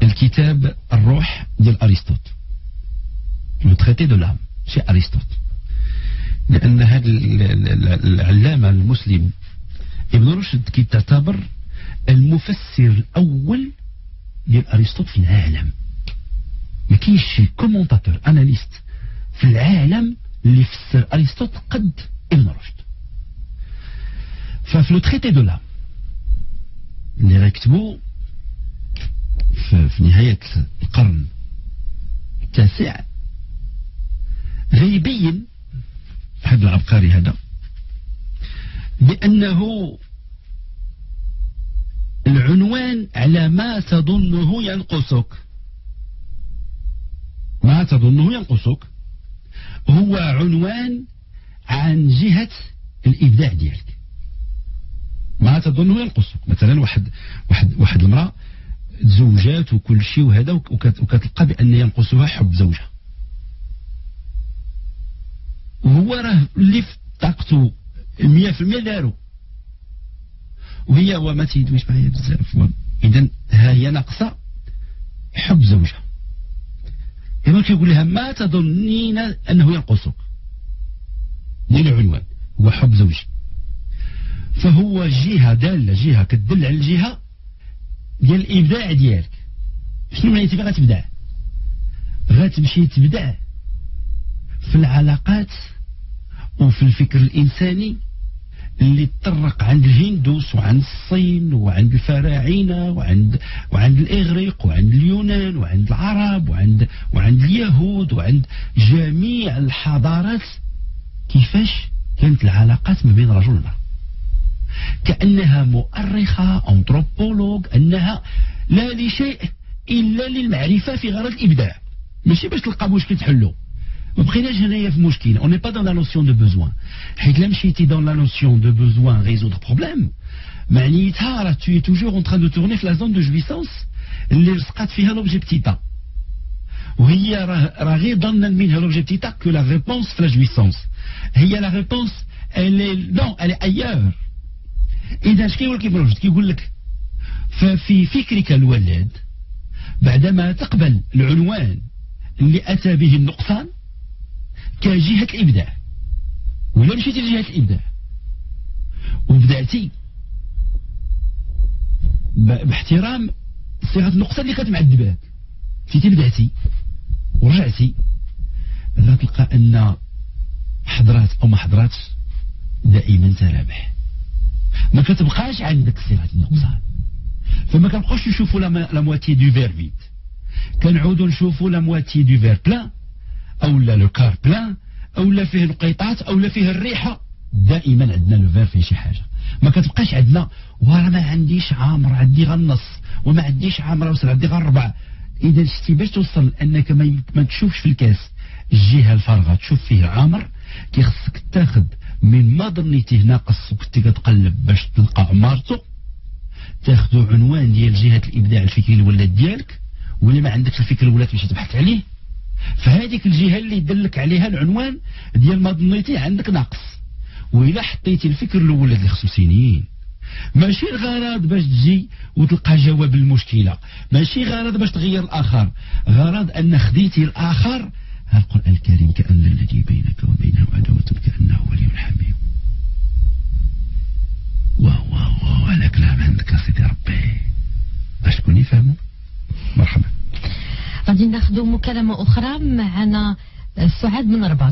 الكتاب الروح ديال ارسطو، لو تريتي دو لام شي ارسطو، لان هذا العلامه المسلم ابن رشد كيتعتبر المفسر الاول ديال ارسطو في العالم. ما كاينش شي كومونتاتور اناليست في العالم اللي فسر ارسطو قد ابن رشد. ففي لو تريتي دو لام اللي غيكتبوا في, في نهاية القرن التاسع غيبين هذا العبقري هذا بأنه العنوان على ما تظنه ينقصك، ما تظنه ينقصك هو عنوان عن جهة الإبداع ديالك. ما تظنه ينقصك، مثلا واحد واحد واحد المرأة تزوجات وكل شيء وهذا وكتلقى بأن ينقصها حب زوجها، وهو راه اللي في طاقته مية في المية دارو، وهي وما تيدويش معايا بزاف، إذا ها هي ناقصة حب زوجها. إذا كيقول لها ما تظنين أنه ينقصك، ديال العنوان هو حب زوجي، فهو جهة دالة، جهة كتدل على الجهة ديال الإبداع ديالك. شنو معنى تبغي غتبدع؟ غتمشي تبدع في العلاقات وفي الفكر الإنساني اللي تطرق عند الهندوس وعند الصين وعند الفراعنة وعند وعند الإغريق وعند اليونان وعند العرب وعند وعند اليهود وعند جميع الحضارات، كيفاش كانت العلاقات ما بين رجل ومرأة، كأنها مؤرخة أنثروبولوج، أنها لا لشيء إلا للمعرفة في غرض الإبداع، ماشي باش تلقى مشكل تحلو. ما بقيناش هنايا في مشكل، اون ني با دون لا نوسيون دو بوزوان، حيت لا مشيتي دون لا نوسيون دو بوزوان ريزودر بروبليم معنيتها راه توي توجور اون تران دو تورني في لا زون دو جويسونس اللي لصقات فيها لوبجيكتيتا، وهي راه راه غير ظنا منها لوبجيكتيتا كو لا ريبونس في لا جويسونس هي لا ريبونس الي نو الي ايور. اذا اش كيقول لك ابن رشد؟ كيقول لك ففي فكرك الولد بعدما تقبل العنوان اللي اتى به النقصان كجهة الإبداع، ولا مشيتي لجهة الإبداع وبدأتي باحترام صيغة النقصان اللي كانت معذباك، مشيتي بدأتي ورجعتي، غتلقى أن حضرات أو ما حضراتش دائما ترابح، ما كتبقاش عندك صيغة النقصان، فما كنبقاوش نشوفوا لا مواتي دو فير فيد، كنعودوا نشوفوا لا مواتي دو فير بلان او لا لو كار بلان او لا فيه القيطات او لا فيه الريحه. دائما عندنا لو فير فيه شي حاجه، ما كتبقاش عندنا ورا ما عنديش عامر عندي غير النص وما عنديش عامر وصل عندي غير الربع. اذا شتي باش توصل انك ما تشوفش في الكاس الجهه الفارغه تشوف فيه عامر، كيخصك تاخذ من ما ظنيتيه ناقص وكنتي كتقلب باش تلقى عمارته، تاخذوا عنوان ديال جهه الابداع الفكري الولاد ديالك، ولا ما عندكش الفكر الولاد باش تبحث عليه، فهذيك الجهة اللي يدلك عليها العنوان ديال ما ظنيتي عندك ناقص. وإلا حطيتي الفكر الأول اللي خصو سنين، ماشي الغرض باش تجي وتلقى جواب المشكلة، ماشي غرض باش تغير الآخر، غرض أن خديتي الآخر. القرآن الكريم كأن الذي بينك وبينه عداوة كأنه ولي حميم. واو واو واو على كلام عندك يا سيدي ربي، أشكون يفهموا؟ مرحبا. غادي ناخذ مكالمة أخرى، معنا سعاد من الرباط.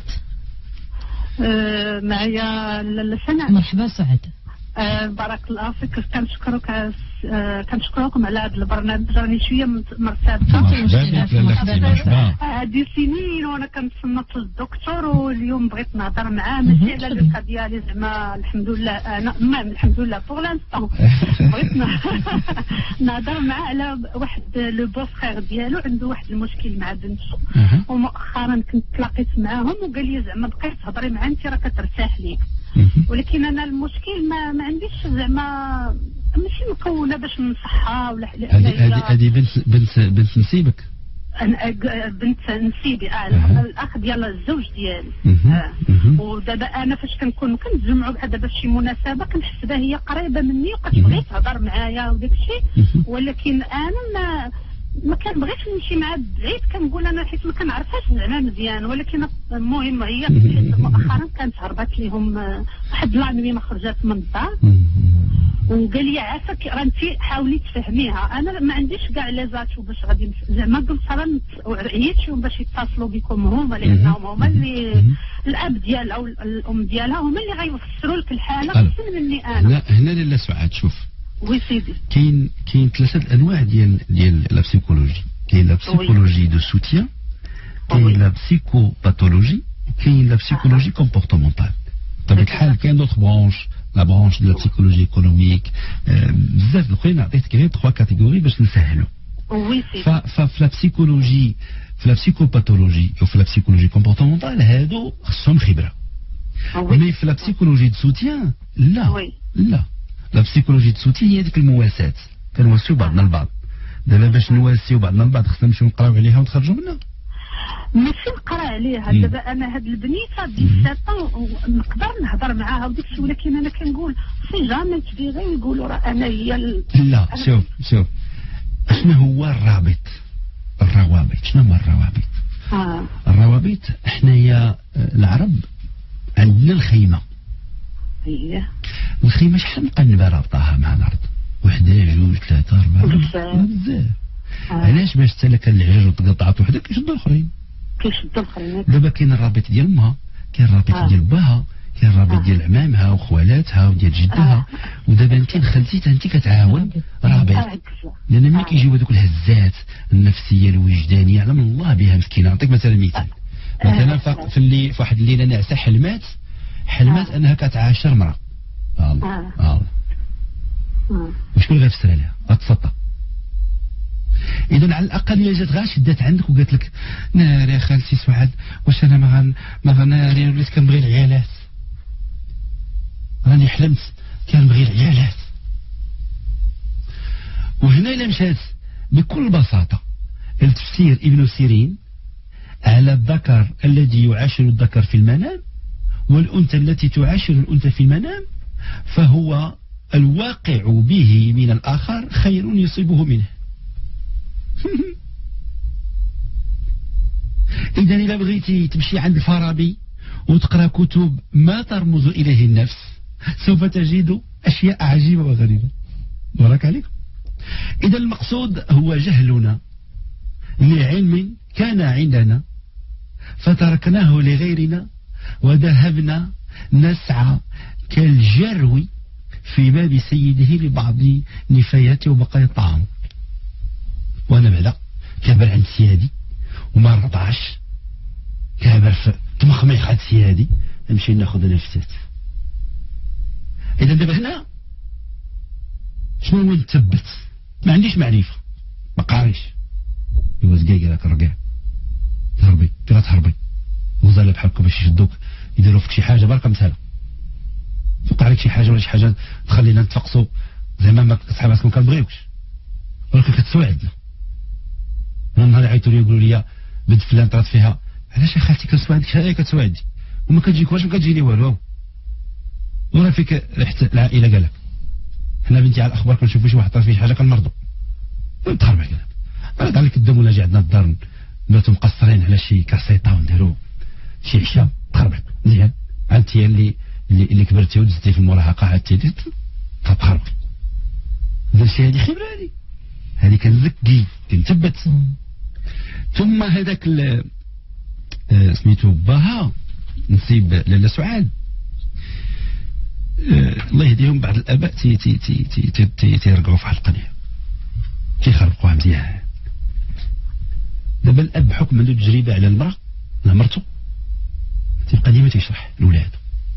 أه معايا لسناء. مرحبا سعاد. أه بارك الله فيك، كنشكرك أه كنشكركم على هذا البرنامج، راني شويه مرتبطه. مرحبا. هذه سنين وانا كنتصنت للدكتور، واليوم بغيت نهضر معاه ماشي على القضيه ديالي زعما الحمد لله انا المهم الحمد لله بوغ لانستون بغيت نهضر معاه على واحد لو بو فخير ديالو عنده واحد المشكل مع بنته، ومؤخرا كنت تلاقيت معاهم وقال لي زعما بقيت تهضري معاه انت راه كترتاح ليك، ولكن انا المشكل ما ما عنديش زعما ماشي مكونه باش نصحها ولا هذه هذه بنت بنت بنت نسيبك. انا بنت نسيبي اه أه. الاخ ديال الزوج ديالي اه. ودابا انا فاش كنكون كنتجمعوا بحال دابا في شي مناسبه كنحس بها هي قريبه مني وكتبغي تهضر معايا وداك الشيء، ولكن انا ما ما كنبغيش نمشي معاه بعيد، كنقول انا حيت ما كنعرفهاش زعما مزيان، ولكن المهم هي مؤخرا كانت هربات ليهم واحد لامي ما خرجات من الدار وقال لي عافاك راه انت حاولي تفهميها. انا ما عنديش كاع لي زاتو باش غادي زعما قلت راه عييت فيهم باش يتصلوا بكم هما، لانهم هما اللي الاب ديالها او الام ديالها هما اللي غيفسروا لك الحاله احسن مني انا. هنا هنا لاله سعاد شوف وي سيدي، كاين كاين ثلاثه انواع ديال ديال لا بسيكولوجي. كاين لا بسيكولوجي دو سوتيان، كاين لا بسيكوباثولوجي، كاين لا بسيكولوجي كومبورتمونتال. بطبيعه الحال كاين دوطخ برونش، لا برونش ديال لا بسيكولوجي ايكونوميك، بزاف الاخرين عطيتك غير ثلاث كاتيجوري باش نسهلوا. وي سيدي. ففي لا بسيكولوجي، في لا بسيكوباثولوجي وفي لا بسيكولوجي كومبورتمونتال هادو خصهم خبره. مي في لا بسيكولوجي دو سوتيان لا لا، لا بسيكولوجي دو سوتيان هي ديك المواساة، كنواسيو بعضنا البعض. دابا باش نواسيو بعضنا البعض خصنا نمشيو نقراو عليها ونتخرجوا منها. ماشي نقرا عليها دابا انا هاد البنيته ديال ساتان نقدر نهضر معاها وداك الشيء، ولكن انا كنقول سي جامي تجي غير يقولوا راه انا هي ال... لا شوف شوف شنو هو الرابط، الروابط شنو هما الروابط؟ اه الروابط حنايا العرب عندنا الخيمه. اييه والخيمه شحال نبقى نبقى رابطاها مع الارض؟ وحده جوج ثلاثه اربعه بزاف. علاش باش تسلك العجاج وتقطعت وحده كيشدوا الاخرين، كيشدوا الاخرين. دابا كاين الرابط ديال امها، كاين الرابط آه. ديال باها، كاين الرابط آه. ديال عمامها وخوالاتها وديال جدها آه. ودابا انت خالتي انت كتعاون رابط آه. لان ملي آه. كيجيو هذوك الهزات النفسيه الوجدانيه علم الله بها مسكينه. نعطيك مثلا مثال آه. مثلا في اللي في واحد الليله ناعسه حلمات حلمات آه. انها كتعاشر امراه. الله آه. الله آه. وشكون غيفسر عليها؟ غتسطى. اذا على الاقل هي جات غير شدات عندك وقالت لك ناري يا خالتي سعاد واش انا ما غن ما غناري وليت كنبغي العيالات، راني حلمت كنبغي العيالات. وهنا الا مشات بكل بساطه التفسير ابن سيرين على الذكر الذي يعاشر الذكر في المنام والانثى التي تعاشر الانثى في المنام، فهو الواقع به من الاخر خير يصيبه منه. إذا إذا بغيتي تمشي عند الفارابي وتقرأ كتب ما ترمز إليه النفس سوف تجد أشياء عجيبة وغريبة. بارك عليكم. إذا المقصود هو جهلنا لعلم كان عندنا فتركناه لغيرنا وذهبنا نسعى كالجرو في باب سيده لبعض نفايات وبقايا الطعام. وانا بعدا كابر عند سيادي وما رضعش كابر في تمخميخ عند سيادي نمشي ناخذ نفسات. اذا دابا هنا شنو هو نثبت؟ ما عنديش معرفه ما قاريش يواز كاع راك الرقاع تهربي كي تهربي وزاله بحالكم باش يشدوك يديروا فيك شي حاجه برك مثلا توقع عليك شي حاجه ولا شي حاجه تخلينا نتفقسوا زعما ما صحاباتكم كنبغيوكش ولكن كتسوعدنا. انا نهار عيطوا لي يقولوا لي بنت فلان طرات فيها علاش يا خالتي كنسوعدك هي كتسوعدني وما كتجيك واش ما كتجيني والو وراه فيك ريحه العائله قالك حنا بنتي على الاخبار كنشوفوا شي واحد طرات فيه شي حاجه كنمرضوا تهرب علينا راه عليك الدم ولا جا عندنا الدار باتوا مقصرين على شي كاسيطه ونديروا شي عشاء تخربق مزيان انت هي اللي اللي كبرتي ودزتي في المراهقه عاد تخربق. درتي هذه خبره هذه هذه كنزكي كنثبت. ثم هذاك سميتو باها نسيب لاله سعاد الله يهديهم بعض الاباء تي تي تي تي تي تيرقعوا في حلقه القنيه تيخربقوها مزيان. دابا الاب بحكم عنده تجربه على المراه على مرته تيبقى ديما تيشرح لولاد.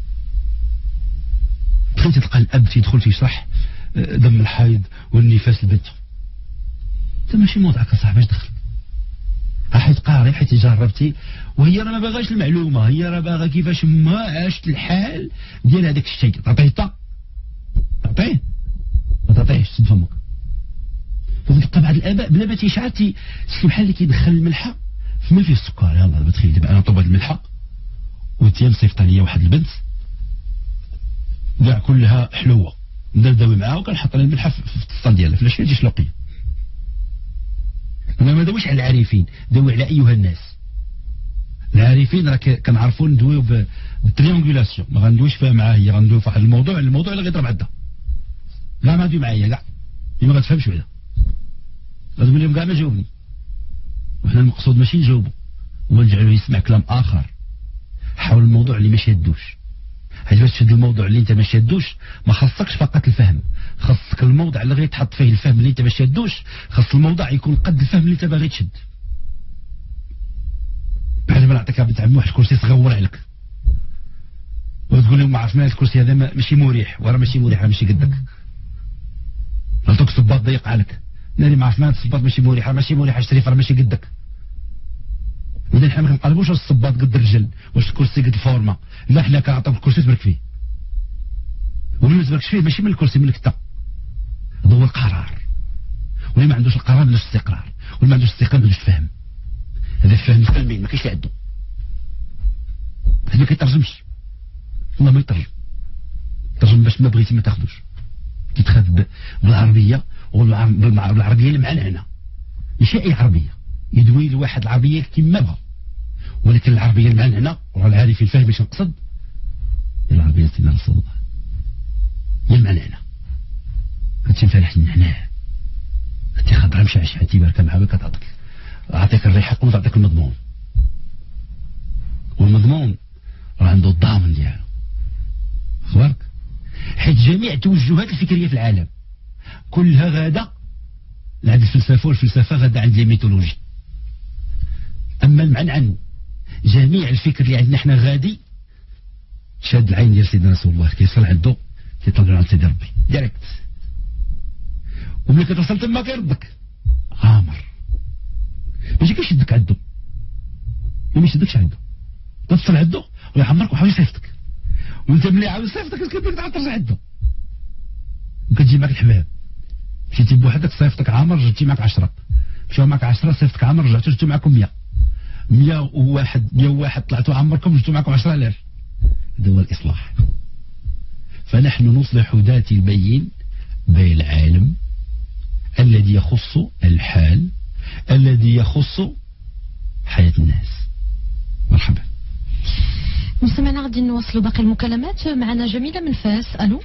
بغيتي تلقى الاب تيدخل تيشرح دم الحيض والنفاس لبنته انت ماشي موضعك اصاحبي اش دخل حيت قاري حيت جربتي وهي راه ما باغاش المعلومه هي راه باغا كيفاش ما عاشت الحال ديال هذاك الشيء. تعطيه تا تعطيه ما تعطيهش سد فمك. فتلقى بعض الاباء بلا ما تيشعر تي بحال اللي كيدخل الملحه فما فيه السكر. يلاه دابا تخيل دابا انا نطوب هاد الملحه وانت مصيفطه ليا واحد البنت كاع كلها حلوه ندردوي معاها وكنحط لها الملحه في الطاسه ديالها فلاش تجي شلوقيه انا ما دويش على العارفين، دوي على ايها الناس. العارفين راه كنعرفوا ندويو بالتريونغولاسيون، ما غندويش فيها معاه هي، غندويو في واحد الموضوع، الموضوع اللي غيضرب عندها كاع ما غادي معايا كاع اللي ما غتفهمش بعدا غتقول لهم كاع ما جاوبني. وحنا المقصود ماشي نجاوبو، هو نجعلو يسمع كلام اخر حول الموضوع اللي ما شادوش. حيت باش تشد الموضوع اللي انت ما شادوش ما خاصكش فقط الفهم، خاصك الموضوع اللي غيتحط فيه الفهم اللي انت ما شادوش، خاص الموضوع يكون قد الفهم اللي انت باغي تشد. بحال ما نعطيك بنت عمي واحد الكرسي صغور عليك وتقول لهم ما عرفنا الكرسي هذا ماشي مريح، وراه ماشي مريح، راه ماشي قدك. عطوك صباط ضيق عليك، ناري ما عرفنا الصباط ماشي مريح، راه ماشي مريح، الشريف راه ماشي قدك. اذا حنا ما كنقلبوش واش الصباط قد الرجل، واش الكرسي قد الفورمه، لا حنا كنعطيوك الكرسي تبرك فيه. واللي ما تبركش فيه ماشي من الكرسي، منك انت. هذا هو القرار. واللي ما عندوش القرار ما عندوش استقرار، واللي ما عندوش استقرار ما عندوش فهم. هذا الفهم الفهمين ما كاينش اللي عنده. هذا ما كيترجمش. والله ما يترجم. ترجم باش ما بغيتي ما تاخذوش. تتخذ بالعربيه والعربيه المعنعنه. ماشي اي عربيه. يدوي لواحد العربيه كما بغا. ولكن العربيه المعنعنه والعارف الفهم باش نقصد العربيه سيدنا رسول الله. هي المعنعنه. كتشوف لها النعناع. انت خضره مشعشعه تيبارك معاها كتعطيك. اعطيك الريحه قبل تعطيك المضمون. والمضمون راه عنده الضامن ديالو. اخبارك؟ حيت جميع التوجهات الفكريه في العالم كلها غاده عند الفلسفه، والفلسفه غاده عند الميثولوجي. اما المعنعن جميع الفكر اللي عندنا حنا غادي شاد العين ديال سيدنا رسول الله، كيوصل عنده كيطلع عند سيدي ربي ديريكت. وملي كتوصل تما كيردك غامر، ماشي كيشدك عنده، ما يشدكش عنده، توصل عنده ويعمرك ويحاول يصيفطك، وانت ملي عاود يصيفطك كتبدا تعاود ترجع عنده، وكتجي معك الحباب. مشيتي بوحدك صيفطك عامر، رجعتي معك عشرة، مشاو معك عشرة صيفطك عامر، رجعتوا جبتوا معكم مية، مية وواحد مية وواحد طلعتوا عمركم جبتوا معكم عشرة آلاف. هذا هو الإصلاح. فنحن نصلح ذات البين بين العالم الذي يخص الحال الذي يخص حياة الناس. مرحبا. مستمعنا غادي نواصلوا باقي المكالمات. معنا جميلة من فاس. الو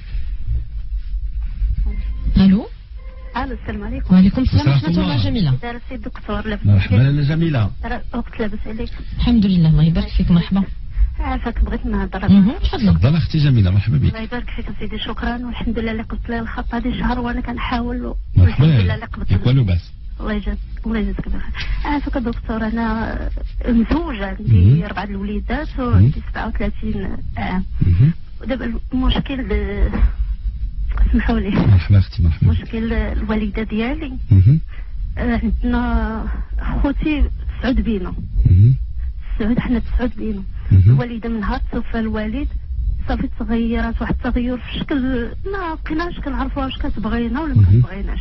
الو الو السلام عليكم. وعليكم السلام ورحمة الله. جميلة دار السيد الدكتور لاباس؟ مرحبا لاله جميلة. وقت لاباس عليك؟ الحمد لله الله يبارك فيك. مرحبا. عافاك بغيت نهضر. تفضل. تفضل اختي جميلة. مرحبا بك. الله يبارك فيك سيدي. شكرا والحمد لله اللي قبلت لي الخط هذه شهر وانا كنحاول والحمد لله اللي قبلت. والو باس. الله يجازيك الله يجازيك بخير. عافاك دكتور. انا مزوجة عندي أربعة الوليدات وعندي سبعة وثلاثين عام. ودابا المشكل سمحوا لي. مرحبا اختي. مرحبا. مشكل الوالدة ديالي عندنا خوتي تسعود بينا. تسعود حنا تسعود بينا. الوالدة من نهار توفى الوالد صافي تغيرات واحد التغير في الشكل ما بقيناش كنعرفوا واش كتبغينا ولا ما كتبغيناش.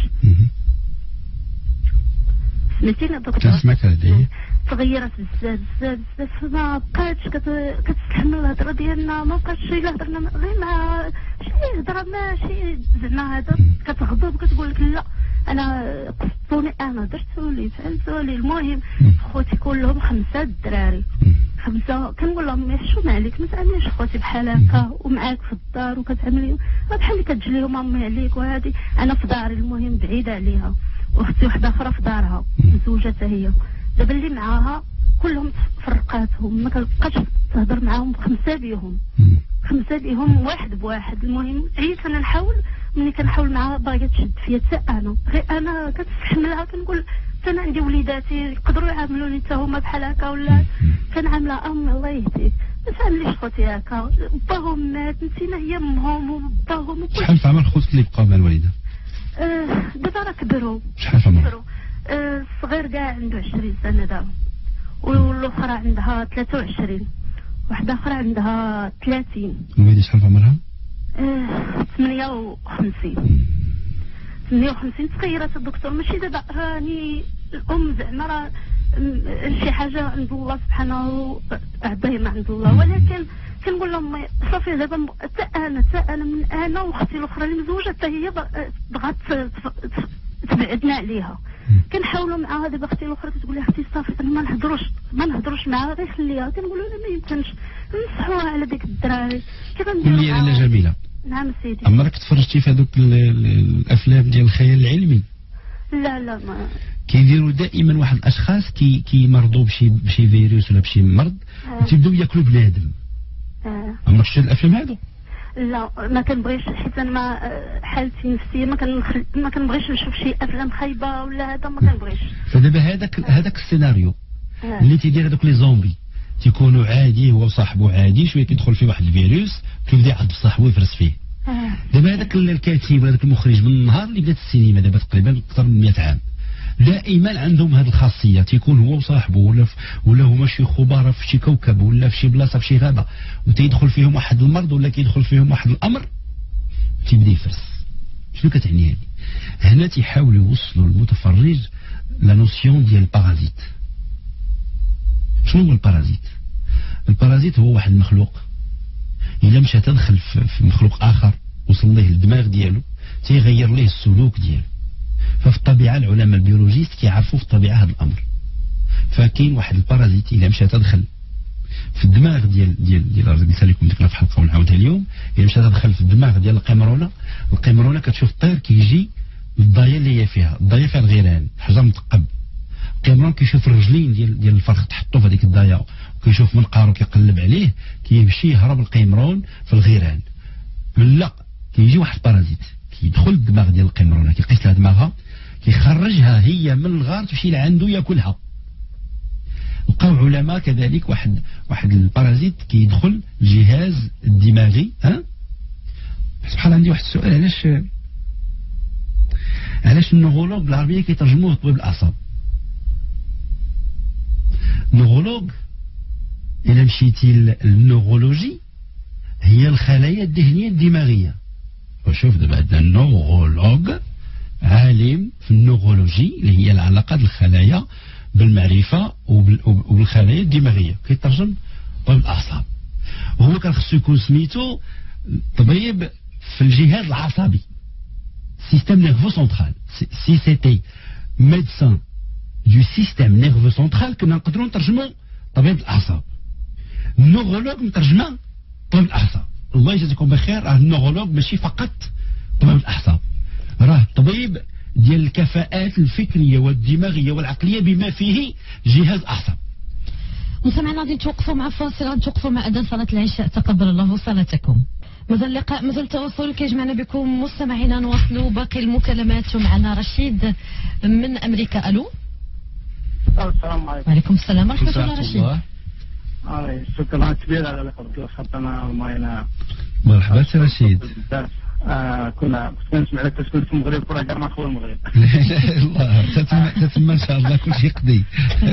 سمعتيني دكتور؟ كنسمعك هذه. تغيرت بزاف بزاف بزاف ما بقاتش كتستحمل الهضره ديالنا، ما بقاتش الا هضرنا غير مع شي هضره ماشي زعما هذا كتغضب كتقول لك لا انا قصدوني انا درتو لي فعلتو لي. المهم خوتي كلهم خمسه الدراري خمسه كنقول لهم يحشوا ما عليك ما تعمليش خوتي بحال هكا ومعاك في الدار وكتعملي بحال اللي كتجليهم امي عليك وهذه. انا في داري المهم بعيده عليها، واختي وحده اخرى في دارها مزوجه حتى هي. دابا اللي معاها كلهم فرقاتهم ما كنبقاش تهضر معاهم خمسه بيهم خمسه بيهم واحد بواحد. المهم عييت انا نحاول ملي كنحاول معاها باغيه تشد فيا حتى انا غير انا كتستحملها. كنقول انا عندي وليداتي يقدروا يعاملوني حتى هما بحال هكا ولا كنعاملها امي الله يهديك ما تعمليش خوتي هكا باهم مات نسينا هي امهم وباهم. شحال في عمر خوتك اللي بقاو مع الوالده؟ آه دابا راه كبروا. شحال في عمر؟ آه الصغير كاع عنده عشرين سنه دابا، والاخرى عندها ثلاثة وعشرين، واحده اخرى عندها ثلاثين. الوالده شحال في عمرها؟ آه ثمانية وخمسين. ثمانية وخمسين تغيرت الدكتور. ماشي دابا راني الام زعما راه شي حاجه عند الله سبحانه عظيمه عند الله، ولكن كنقول لهم صافي دابا حتى انا حتى انا من انا واختي الاخرى اللي مزوجه حتى هي بغات تبعدنا عليها. كنحاولوا معاها. دابا اختي الاخرى كتقول لي اختي صافي ما نهضروش ما نهضروش معاها غير خليها. كنقولوا لها ما يمكنش نصحوها على ديك الدراري كيف نديروا. قولي لاله جميله. نعم سيدي. عمرك تفرجتي في هذوك الافلام ديال الخيال العلمي؟ لا لا ما كيديروا دائما واحد الاشخاص كي كيمرضوا بشي بشي فيروس ولا بشي مرض آه. وتبداو ياكلوا بنادم. آه. عمرك شفتي الافلام هذو؟ لا ما كنبغيش حيت انا ما حالتي نفسيه ما كنخل... ما كنبغيش نشوف شي افلام خايبه ولا هذا ما كنبغيش. فدابا هذاك هذاك السيناريو آه. اللي تيدير هذوك لي زومبي تيكونوا عادي، هو صاحبه عادي، شويه كيدخل فيه واحد الفيروس كيبدا يعض بصاحبه ويفرس فيه. آه. دابا هذاك الكاتب ولا هذاك المخرج من النهار اللي بدات السينما دابا تقريبا اكثر من مئة عام دائما عندهم هذه الخاصيه، تيكون هو وصاحبه ولا ولا هما شي خبراء في شي كوكب ولا في شي بلاصه في شي غابه وتيدخل فيهم واحد المرض ولا كيدخل فيهم واحد الامر تيبدا يفرس. شنو كتعني هذه؟ هنا تيحاولوا يوصلوا المتفرج لا نوسيون ديال البارازيت. شنو هو البارازيت؟ البارازيت هو واحد المخلوق الا مشى تدخل في مخلوق اخر وصل ليه الدماغ ديالو تيغير ليه السلوك ديالو. ففي الطبيعه العلماء البيولوجيست كيعرفوا في الطبيعه هذا الامر. فكاين واحد البارازيت الا مشى تدخل في الدماغ ديال ديال ديال ربي يساليكم ذكرنا في الحلقه ونعاودها اليوم، الا مشى تدخل في الدماغ ديال القمرونه، القمرونه كتشوف الطير كيجي الضايه اللي هي فيها، الضايه فيها الغيران حجر مثقب. القمرون كيشوف الرجلين ديال ديال الفرخ تحطو في هذيك الضايه وكيشوف منقارو كيقلب عليه كيمشي يهرب القمرون في الغيران. لا كيجي واحد البارازيت كيدخل الدماغ ديال القمرونه كيقيس لها دماغها كيخرجها هي من الغار تمشي لعندو ياكلها. لقاو علماء كذلك واحد واحد البارازيت كيدخل الجهاز الدماغي. ها سبحان، عندي واحد السؤال، علاش علاش النورولوج بالعربيه كيترجموه طبيب الاعصاب؟ نورولوج الا مشيتي للنورولوجي هي الخلايا الذهنيه الدماغيه. وشوف دابا عندنا النورولوج عالم في النورولوجي اللي هي العلاقه ديال الخلايا بالمعرفه وبالخلايا الدماغيه، كيترجم طبيب الاعصاب. وهو كان خصو يكون سميتو طبيب في الجهاز العصبي، سيستم نيرفو سنترال. سي سيتي ميدسان دو سيستم نيرفو سنترال كنا نقدروا نترجموا طبيب الاعصاب. النورولوج مترجمه طبيب الاعصاب. الله يجازيكم بخير، راه النورولوج ماشي فقط طبيب الاعصاب، راه طبيب ديال الكفاءات الفكريه والدماغيه والعقليه بما فيه جهاز اعصاب. مستمعينا غادي نتوقفوا مع فاصل، غادي نتوقفوا مع اذان صلاه العشاء. تقبل الله صلاتكم. مازال اللقاء مازال التواصل كيجمعنا بكم مستمعينا. نواصلوا باقي المكالمات ومعنا رشيد من امريكا. الو. السلام عليكم. وعليكم السلام ورحمه الله. رشيد شكرا كبير على لقب خطنا الماينا. مرحبا سي رشيد. آه كنا كنسمع لك تسكن في المغرب كره كاع ما خو المغرب. لا اله الا الله، تتم ان شاء الله كل شيء يقضي.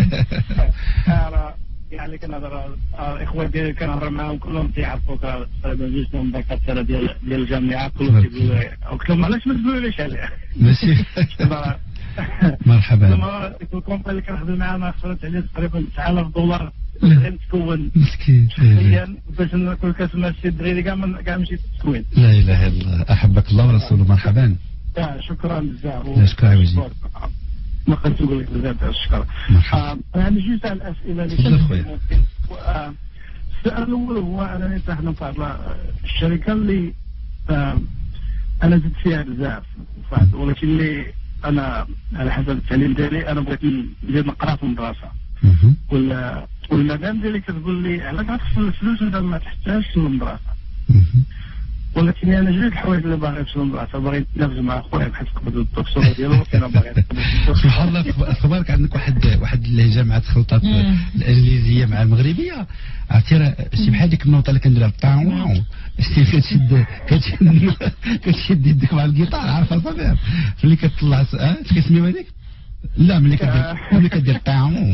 يعني كنهضر الاخوان ديالي كنهضر معاهم كلهم تيعرفوك تقريبا جوج من الدكاتره ديال ديال الجامعه كلهم تيقولوا لي قلت لهم علاش ما تقولوليش عليه. ماشي مرحبا. لما الكومباني اللي كنخدم معاها انا خسرت عليه تقريبا تسعة آلاف دولار غير نتكون مسكين شخصيا باش ناكل كاس ماء السي الدراري كاع كاع مشيت التكوين. لا اله الا الله، احبك الله ورسوله. مرحبا. شكرا بزاف. شكرا وجهي. ما قلت نقول لك بزاف الشكر. يعني جوج تاع الاسئله اللي تفضل خويا. السؤال الاول هو انني تخدم في الشركه اللي انا زدت فيها بزاف، ولكن اللي انا على حسب التعليم ديالي انا بغيت نزيد نقرا في المدرسه. ولا والمدام ديالي كتقول لي علاش غتخسر الفلوس وانت ما تحتاجش المدرسه. ولكن انا جوج الحوايج اللي باغي في المدرسه، باغي نتنافس مع خويا بحيث قبل الدكتور ديالو انا باغي. سبحان الله، اخبارك عندك واحد واحد اللهجه مع تخلطات الانجليزيه مع المغربيه. عرفتي راه شي بحال ديك النوطه اللي كنديرها طاو شتي كتشد كتشد كتشد يدك مع الجيتار، عارفه صافي ملي كتطلع اه كيسميو هذيك. لا ملي كدير ملي كدير طاو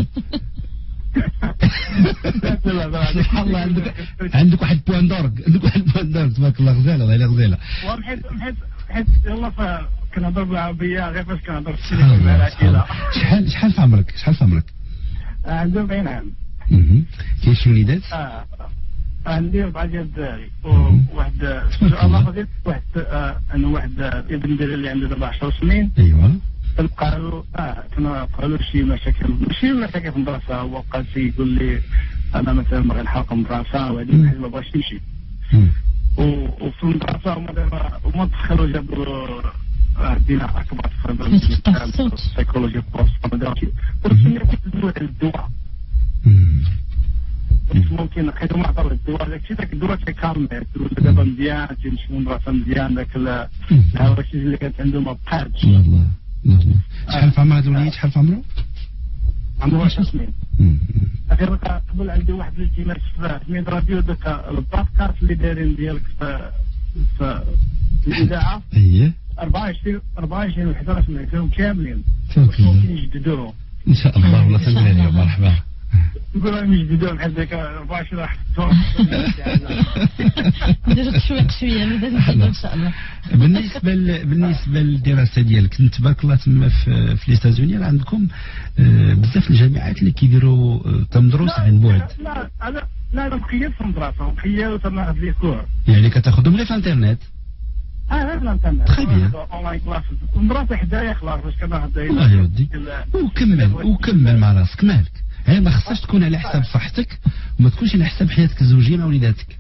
سبحان الله عندك عندك واحد بوان دورك، عندك واحد بوان دورك تبارك الله. غزاله والله غزاله. وحيت حيت حيت يلاه كنهضر بالعربيه غير فاش كنهضر في السينما مع العائله. شحال شحال في عمرك؟ شحال في عمرك؟ عندي أربعين عام. كاين شي وليدات؟ اه عندي أربعة ديال الدراري وواحد ان شاء الله غادي واحد انا واحد ابن ديالي اللي عنده دابا عشر سنين. ايوا. تلقى له اه كنلقى له شي مشاكل ماشي مشاكل في المدرسه، هو بقى يقول لي انا مثلا باغي نحرق المدرسه وهذه ما بغاش يمشي. وفي المدرسه هما دابا هما دخلوا جابوا دينا اكبر في السيكولوجي بوست ولكن كيدوزو على الدواء. ممكن حيت ما عطاو الدواء داكشي داك الدواء تيكالمي تولي دابا مزيان تمشي المدرسه مزيان، داك الهواشيش اللي كانت عنده ما بقاتش. والله شحال في عمر هذا الوليد؟ شحال في عمره؟ عمره عشر سنين. غير قبل عندي واحد الالتماس في ميد راديو داك البودكاست اللي دايرين ديالك في في الاذاعه. اييه أربعة وعشرين أربعة وعشرين وحده راه سمعتهم كاملين ممكن يجددوهم ان شاء الله. والله تنقول عليهم مرحبا نقول راهم يجددوهم بحال ديك أربعة وعشرين راح نديرو تشويق شويه مازال نزيدو ان شاء الله. بالنسبه ل... بالنسبه للدراسه ديالك انت تبارك الله تما في في لي ستازوني راه عندكم بزاف الجامعات اللي كيديروا تمدروس عن بعد. لا انا لا انا مخيل في المدرسه مخيل تناخذ لي كور يعني كتاخذهم غير في الانترنت. اه غير في الانترنت. تري بيان. اونلاين كلاس المدرسه حدايا خلاص باش كناخذ. الله يودي وكمل وكمل مع راسك مالك. هي ما خصهاش تكون على حساب صحتك وما تكونش على حساب حياتك الزوجيه مع وليداتك.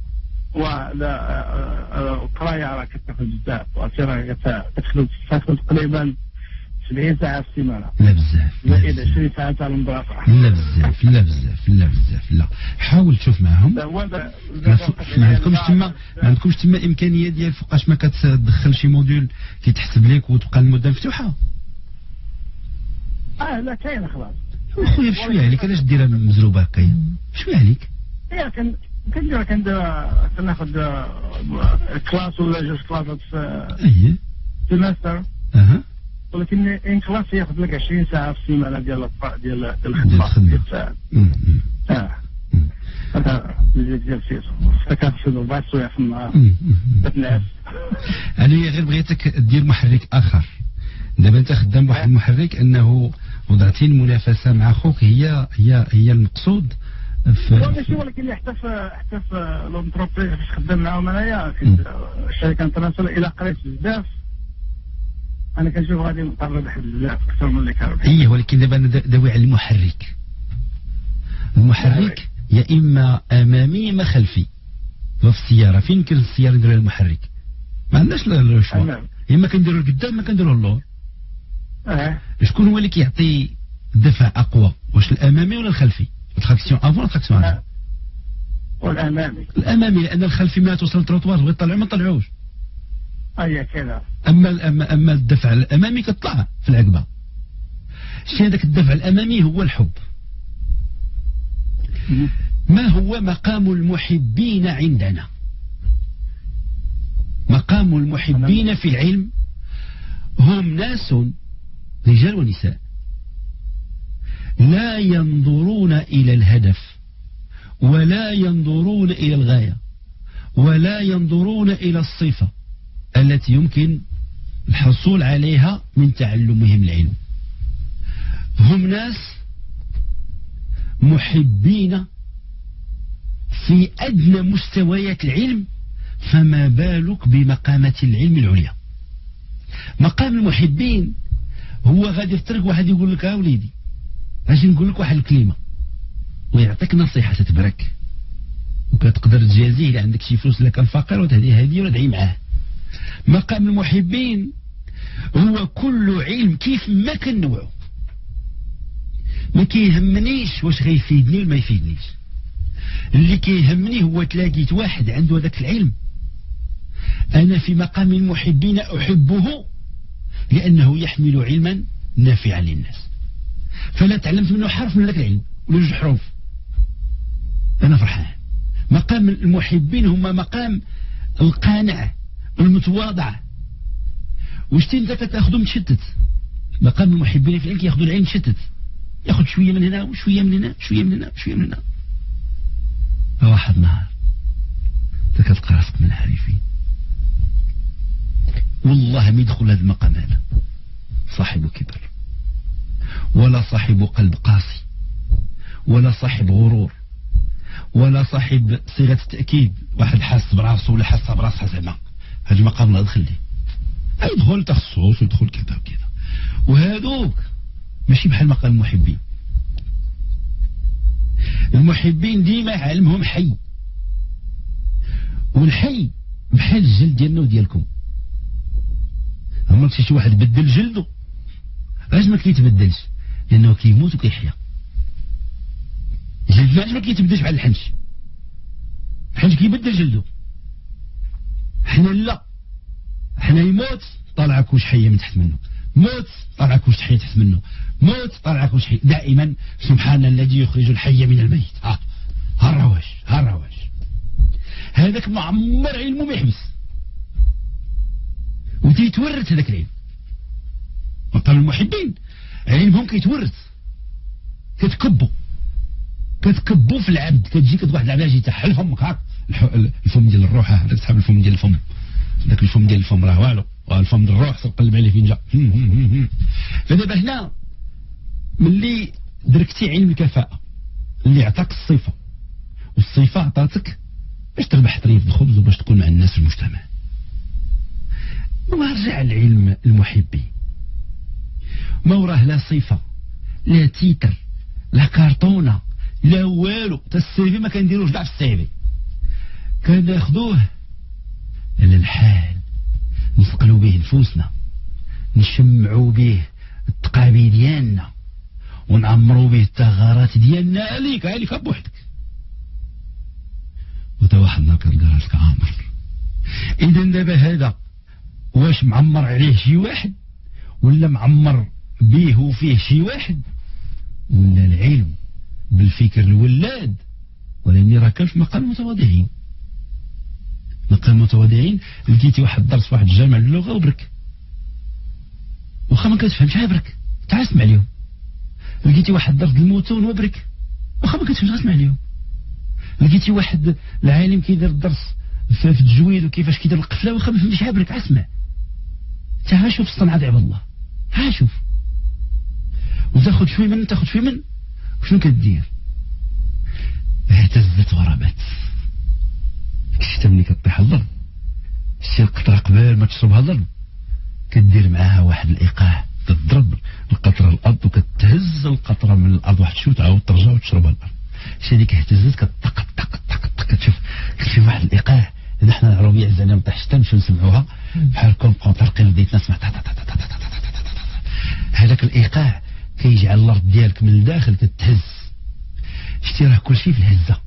ولا القرايه راه كتاخذ بزاف راه كتخدم تاخذ تقريبا سبعين ساعه في السيمانه. لا بزاف. زائد عشرين ساعه تاع المدرسه. لا بزاف لا بزاف لا بزاف لا. حاول تشوف معاهم. ما عندكمش تما ما عندكمش تما امكانيه ديال فوقاش ما كتدخل شي موديول كيتحسب لك وتبقى المده مفتوحه. اه لا كاين خلاص. خويا بشويه عليك علاش ديرها مزروبه هكايا؟ بشويه عليك. ايه كان كندير كندير كناخذ كلاس ولا جوج كلاسات في اييه سيمستر. اها ولكن ان كلاس ياخذ لك عشرين ساعه في السيمانه ديال ديال الخدمه. اه هذا اللي ديال سيسو كنخدموا أربع سوايع في النهار بتنعس. انا غير بغيتك دير محرك اخر. دابا انت خدام بواحد المحرك انه وضعتي المنافسه مع خوك هي هي هي المقصود في ماشي ولكن حتى في حتى في لونتروبريز فاش خدام معاهم انايا الشركه انترناسيونال الى قريت بزاف انا كنشوف غادي نقرب بزاف اكثر من اللي كنربح. ايه ولكن دابا انا داوي على المحرك. المحرك يا اما امامي اما خلفي. وفي السياره فين كاين السياره نديرها المحرك؟ ما عندناش لا شوا يا اما كنديروا القدام ما كنديروا اللور. اه شكون هو اللي كيعطي دفع اقوى؟ واش الامامي ولا الخلفي؟ التراكسيون افون ولا التراكسيون افون؟ والامامي. الامامي لان الخلفي ما توصل التروطوار بغيت طلعوا ما طلعوش. اييه كذا. اما اما اما الدفع الامامي كتطلع في العقبه. شتي هذاك الدفع الامامي هو الحب. ما هو مقام المحبين عندنا؟ مقام المحبين في العلم هم ناس رجال ونساء لا ينظرون إلى الهدف ولا ينظرون إلى الغاية ولا ينظرون إلى الصفة التي يمكن الحصول عليها من تعلمهم العلم. هم ناس محبين في أدنى مستويات العلم، فما بالك بمقامات العلم العليا. مقام المحبين هو غادي في الطريق واحد يقول لك ها وليدي اجي نقول لك واحد الكلمه ويعطيك نصيحه تتبرك وكتقدر تجازيه الا عندك شي فلوس، الا كان فقير وتهديه هديه ولا تدعي معاه. مقام المحبين هو كل علم كيف ما كان نوعه، ما كيهمنيش واش غيفيدني ولا ما يفيدنيش. اللي كيهمني هو تلاقيت واحد عنده هذاك العلم انا في مقام المحبين احبه لانه يحمل علما نافعا للناس، فلا تعلمت منه حرف من ذاك العلم ولا جوج حروف انا فرحان. مقام المحبين هما مقام القانع المتواضع. وشتي انت كتاخذو متشتت. مقام المحبين في العلم كياخذوا العلم متشتت، ياخذ شويه من هنا وشويه من هنا شويه من هنا شويه من هنا. واحد نهار انت كتلقى راسك منحرفين والله ما يدخل هذا المقام هذا صاحب كبر ولا صاحب قلب قاسي ولا صاحب غرور ولا صاحب صيغه التاكيد، واحد حاس براسه ولا حاسه براسها زعما هذا المقام لا دخل ليه، يدخل تخصص ويدخل كذا وكذا. وهذوك ماشي بحال ما قال المحبين. المحبين ديما علمهم حي، والحي بحال الجلد ديالنا وديالكم. عمرك شي واحد بدل جلده؟ علاش ما كيتبدلش؟ لانه كيموت وكيحيا. جلدنا علاش ما كيتبدلش بحال الحنش؟ الحنش كيبدل جلده، حنا لا، حنا يموت طالع كوش حيه من تحت منه، موت طالع كوش حيه تحت منه، موت طالع كوش حيه. دائما سبحان الذي يخرج الحي من الميت. ها ها الرواج، ها الرواج. هذاك معمر علمه ما يحبس، وتيتورث هذاك العلم. وقال المحبين علمهم كيتورث، كتكبوا كتكبوا في العبد. كتجي كتواحد العبد جي تحل فمك هاك الفم ديال الروح، هذاك تسحب الفم ديال الفم، ذاك الفم ديال الفم راه والو، الفم ديال الروح تقلب عليه فين جا. فدابا هنا ملي دركتي علم الكفاءة اللي عطاك الصفة، والصفة عطاتك باش تربح طريف الخبز وباش تكون مع الناس في المجتمع. ورجع العلم المحبي ما وراه لا صفة لا تيتر لا كارطونة لا والو. تا السيفي ما كنديروش كاع في السيفي، كناخدوه على الحال، نثقلوا به نفوسنا، نشمعوا به التقابي ديالنا، ونعمروا به الثغرات ديالنا. عليك عليك بوحدك. وتا واحد النهار كتلقى راسك عامر. اذا دابا هذا واش معمر عليه شي واحد ولا معمر به وفيه شي واحد، ولا العلم بالفكر الولاد؟ ولاني راه كان في مقام المتواضعين. مقام المتواضعين لقيتي واحد درس واحد الجامع اللغه وبرك، واخا ما كتفهمش عبرك تعال اسمع اليوم. لقيتي واحد درس الموتون وبرك، واخا ما كتفهمش اسمع اليوم. لقيتي واحد العالم كيدير الدرس في التجويد وكيفاش كيدير القفله، واخا ما فهمتش عبرك اسمع. تعال شوف الصنعه ديال الله، ها شوف، وتاخذ شوي من تاخذ شوي من وشنو كدير؟ اهتزت وربت. شتا ملي كطيح الظل، شتي القطره قبل ما تشربها الظل كدير معاها واحد الايقاع، تضرب القطره الارض وكتهز القطره من الارض واحد شويه تعاود ترجع وتشربها الارض. شتي هذيك اهتزت كطق طق طق طق، كتشوف كتشوف واحد الايقاع. اذا حنا العربيه عزالنا نطيح شتا نمشيو نسمعوها بحال كون بقاو طارقين بديت نسمع. هذاك الايقاع كيجعل الارض ديالك من الداخل كتهز. شتي راه كلشي في الهزه،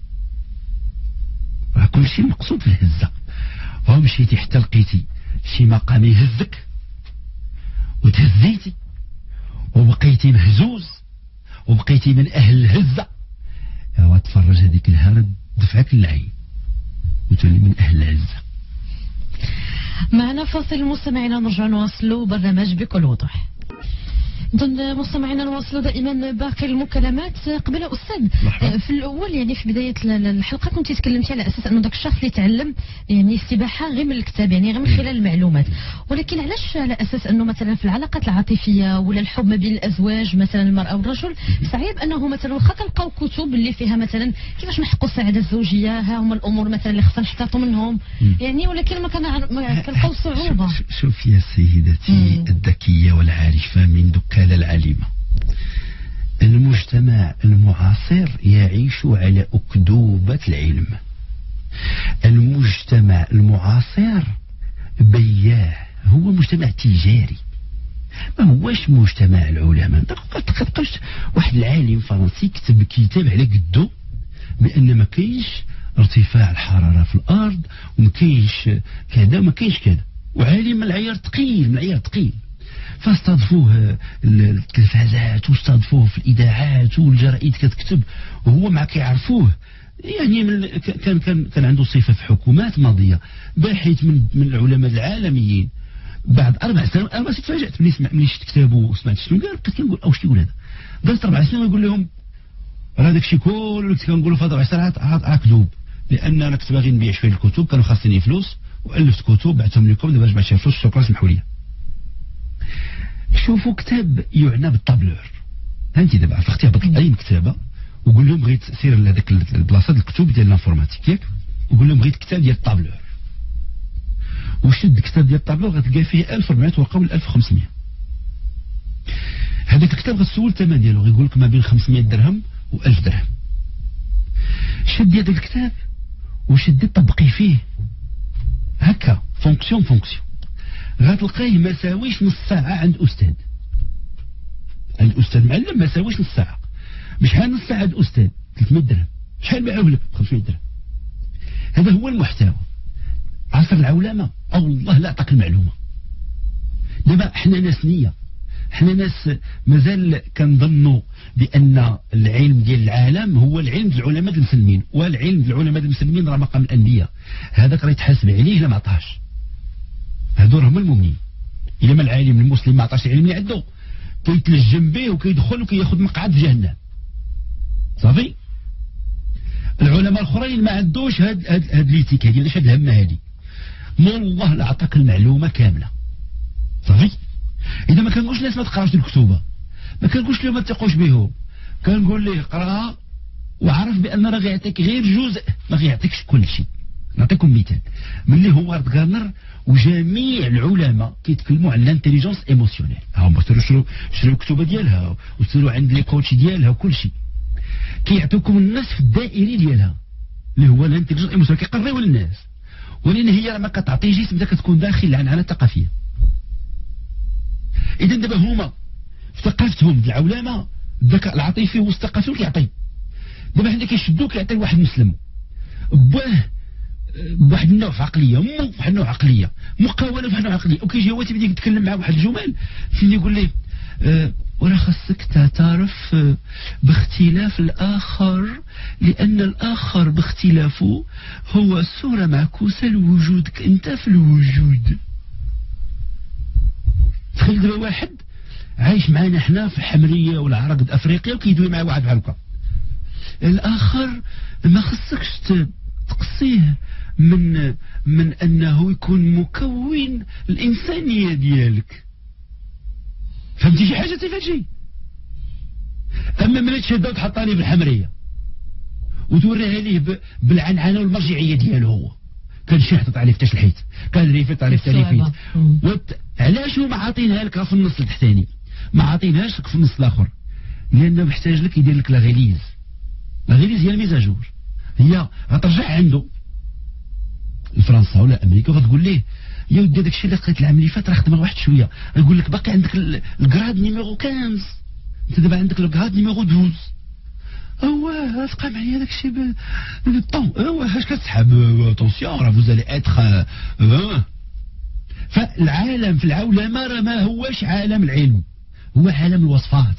راه كلشي مقصود في الهزه. هو مشيتي حتى لقيتي شي مقام يهزك وتهزيتي وبقيتي مهزوز وبقيتي من اهل الهزه، يا تفرج هذيك الهرد دفعك للعين وتولي من اهل العزه. معنا فاصل المستمعين، نرجع نواصلوا برنامج بكل وضوح. ضمن مستمعينا نواصلوا دائما باقي المكالمات. قبل استاذ في الاول يعني في بدايه الحلقه كنت تكلمتي على اساس انه ذاك الشخص اللي تعلم يعني السباحه غير من الكتاب، يعني غير من خلال المعلومات، ولكن علاش على اساس انه مثلا في العلاقات العاطفيه ولا الحب ما بين الازواج مثلا المراه والرجل صعيب انه مثلا واخا كنلقاو كتب اللي فيها مثلا كيفاش نحققوا السعاده الزوجيه، ها هما الامور مثلا اللي خصنا نحتاطوا منهم يعني، ولكن ما كنلقاو صعوبه. شوف يا سيدتي الذكيه والعارفه من دكان العليمة، المجتمع المعاصر يعيش على أكذوبة العلم. المجتمع المعاصر بياع، هو مجتمع تجاري، ما هوش مجتمع العلماء. تلقاش واحد العالم فرنسي كتب كتاب على قدو بأن ما كاينش ارتفاع الحرارة في الأرض وما كاينش كذا وما كاينش كذا، وعالم من العيار ثقيل، من العيار ثقيل. فاستضفوه التلفازات واستضفوه في الاذاعات والجرائد كتكتب، وهو مع كيعرفوه يعني من كان كان كان عنده صفه في حكومات ماضيه، باحث من من العلماء العالميين. بعد اربع سنوات انا بس تفاجات ملي سمعت ملي شفت كتابه وسمعت شنو قال، بقيت كنقول واش يقول هذا. درت اربع سنين ويقول لهم راه داك الشيء كله اللي كنت كنقولوا في هذا اربع سنوات كذوب، لان انا كنت باغي نبيع شويه الكتب كانوا خاصني فلوس والفت كتب بعثهم لكم، دابا جمعت شي فلوس شكرا سمحوا لي. شوفوا كتاب يعنى بالطابلور، هانتي دابا عرفتي هبط اي مكتبه وقول لهم بغيت سير لهذاك البلاصه ديال الكتب ديال الانفورماتيك ياك، وقول لهم بغيت كتاب ديال الطابلور، وشد كتاب ديال الطابلور غتلقى فيه ألف وأربعمائة ورقه ولا ألف وخمسمائة. هذاك الكتاب غتسول الثمن ديالو غيقول لك ما بين خمسمائة درهم و ألف درهم. شدي هذاك الكتاب وشدي طبقي فيه هكا فونكسيون فونكسيون غتلقاه ما ساويش نص ساعه عند استاذ. عند استاذ معلم ما ساويش نص ساعه. بشحال نص ساعه عند استاذ؟ ثلاثمائة درهم. شحال باعوه لك؟ خمسمائة درهم. هذا هو المحتوى. عصر العولمه او الله لا عطاك المعلومه. دابا حنا ناس نيه، حنا ناس مازال كنظنوا بان العلم ديال العالم هو العلم ديال العلماء المسلمين، والعلم ديال العلماء المسلمين راه مقام الانبياء. هذاك راه يتحاسب عليه الا ما عطاش. هادو راهم المؤمنين. الا ما العالم المسلم ما عطاش العلم اللي عنده كيتلجم به وكيدخل وكياخذ مقعد في جهنم. صافي. العلماء الاخرين ما عندوش هاد هاد هاد ليتيك هادي، علاش هاد الهمه هادي؟ مول الله لا عطاك المعلومه كامله. صافي. اذا ما كنقولش الناس ما تقراش الكتوبه، ما كنقولش لهم ما تثقوش بهم، كنقول ليه قرا وعرف بان راه غيعطيك غير جزء، ما غيعطيكش كل شيء. نعطيكم مثال ملي هوارد غارنر وجميع العلماء كيتكلموا على الانتيليجنس ايموسيونيل، ها هما شرو شرو الكتوبه ديالها وسيروا عند لي كوتش ديالها وكل شيء، كيعطيوكم النصف الدائري ديالها اللي هو الانتيليجنس ايموسيونيل، كيقريو للناس، ولكن هي راه ما كتعطي جسم بدك كتكون داخل العنعنه الثقافيه. اذا دابا هما في ثقافتهم العولمه الذكاء العاطفي والثقافي كيعطي. دابا حنا كيشدوك كيعطي واحد مسلم بواه بواحد النوع في عقليه، مو بواحد النوع عقليه، مقاوله بواحد النوع عقليه، وكيجي هو تيبدا يتكلم مع واحد الجمل فين يقول ليه أه ولا خاصك تعترف باختلاف الاخر لان الاخر باختلافه هو صوره معكوسه لوجودك انت في الوجود. تخيل دابا واحد عايش معنا حنا في الحمريه ولا عرق افريقيا وكيدوي مع واحد بحال هكا. الاخر ما خصكش تقصيه من من انه يكون مكون الانسانيه ديالك. فهمتي شي حاجه تفاجئ؟ اما ملي تشدها وتحطها ليه بالحمريه وتوريها ليه بالعنعنه والمرجعيه ديالو، هو كان شي حطت عليه فتاش الحيط، كان ريفيت عليه فتاش الحيط. وت... علاش هما عاطينها لك في النص التحتاني ما عاطينهاش لك في النص الاخر؟ لانه محتاج لك يدير لك لا غيليز. لا غيليز هي الميزاجور، هي غترجع عنده لفرنسا ولا امريكا وغتقول ليه يا ودي داك الشيء اللي لقيت العام اللي فات راه خدم واحد شويه، يقول لك باقي عندك الكراد نيميرو خمسة، انت دابا عندك الكراد نيميرو اثناش. اوا تبقى معايا داك الشيء بالطون، اوا اش كتسحب اتونسيون راه فوزالي اتخ. فالعالم في العولمه راه ما هوش عالم العلم، هو عالم الوصفات.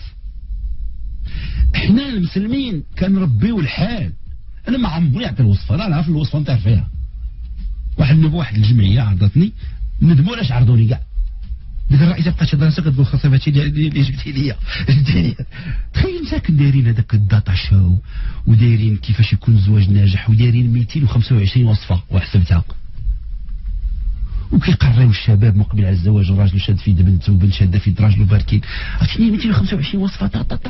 احنا المسلمين كنربيو الحال. انا ما عمري عطيت الوصفه، لا نعرف الوصفه نتاع فيها. واحد النوب واحد الجمعيه عرضتني ندموا علاش عرضوني كاع. ديك الرئيسه بقات شاد راسها كتقول خاصها هادشي اللي جبتي ليا جبتي. تخيل انت كدايرين هذاك الداتا شو ودايرين كيفاش يكون الزواج ناجح ودايرين مئتين وخمسة وعشرين وصفه وحسبتها، وكيقريو الشباب مقبل على الزواج، راجل شاد في يد بنته وبنت شاده في يد راجل باركين، عرفتي مئتين وخمسة وعشرين وصفه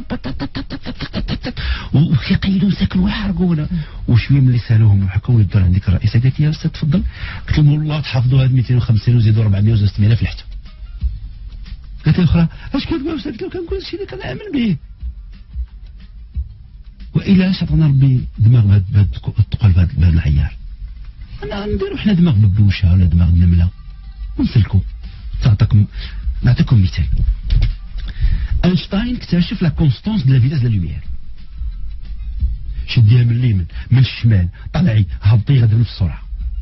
وكيقيدوا مساكن ويحرقونا. وشويه ملي سالوهم وحكوا لي الدور عندك الرئيسه قالت لي يا استاذ تفضل، قلت لهم والله تحفظوا هاد مئتين وخمسين وزيدوا أربعمائة وستين في الحته. قالت لي الاخرى اش كتقول يا استاذ؟ قلت لها كنقول هادشي اللي كنعمل به، والا اش عطانا ربي دماغ بهاد الثقل بهاد العيار. انا نديرو حنا دماغ ببوشه ولا دماغ النمله ونسلكو. تعطيكم نعطيكم مثال. اينشتاين اكتشف لا كونستانس دو لا فيتاس دو لا لوميير. شديها من اليمين من الشمال طلعي هبطي غادي بنفس السرعه.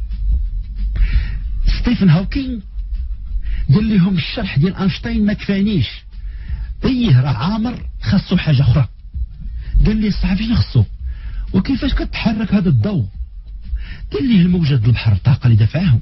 ستيفن هوكينغ قال لهم الشرح ديال اينشتاين ما كفانيش، ايه راه عامر خاصو حاجه اخرى. قال لي الصحفي شنو خاصو وكيفاش كتحرك هذا الضوء؟ قال ليه الموجات البحر الطاقه اللي دافعاهم.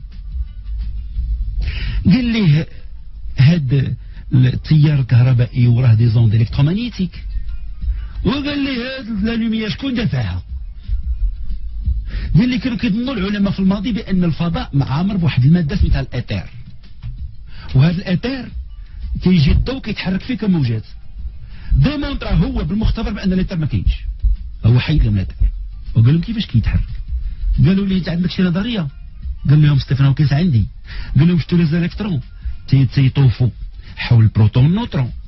قال ليه هاد التيار الكهربائي وراه دي زوند الكترومغنيتيك. وقال ليه هاد لا لوميير شكون دافعها؟ قال لي كانوا كيظنوا العلماء في الماضي بان الفضاء معامر بواحد الماده سميتها الاثير، وهذا الاثير كيجي الضوء كيتحرك فيه كموجات. ديمونطرا هو بالمختبر بان الاثير ما كاينش، هو حيد لهم الاثير. وقال لهم كيفاش كيتحرك؟ قالوا لي انت عندك شي نظريه؟ قال لهم ستيفن هوكينز عندي. قال لهم شفتوا لي زالكترون تيطوفوا حول البروتون والنوترون،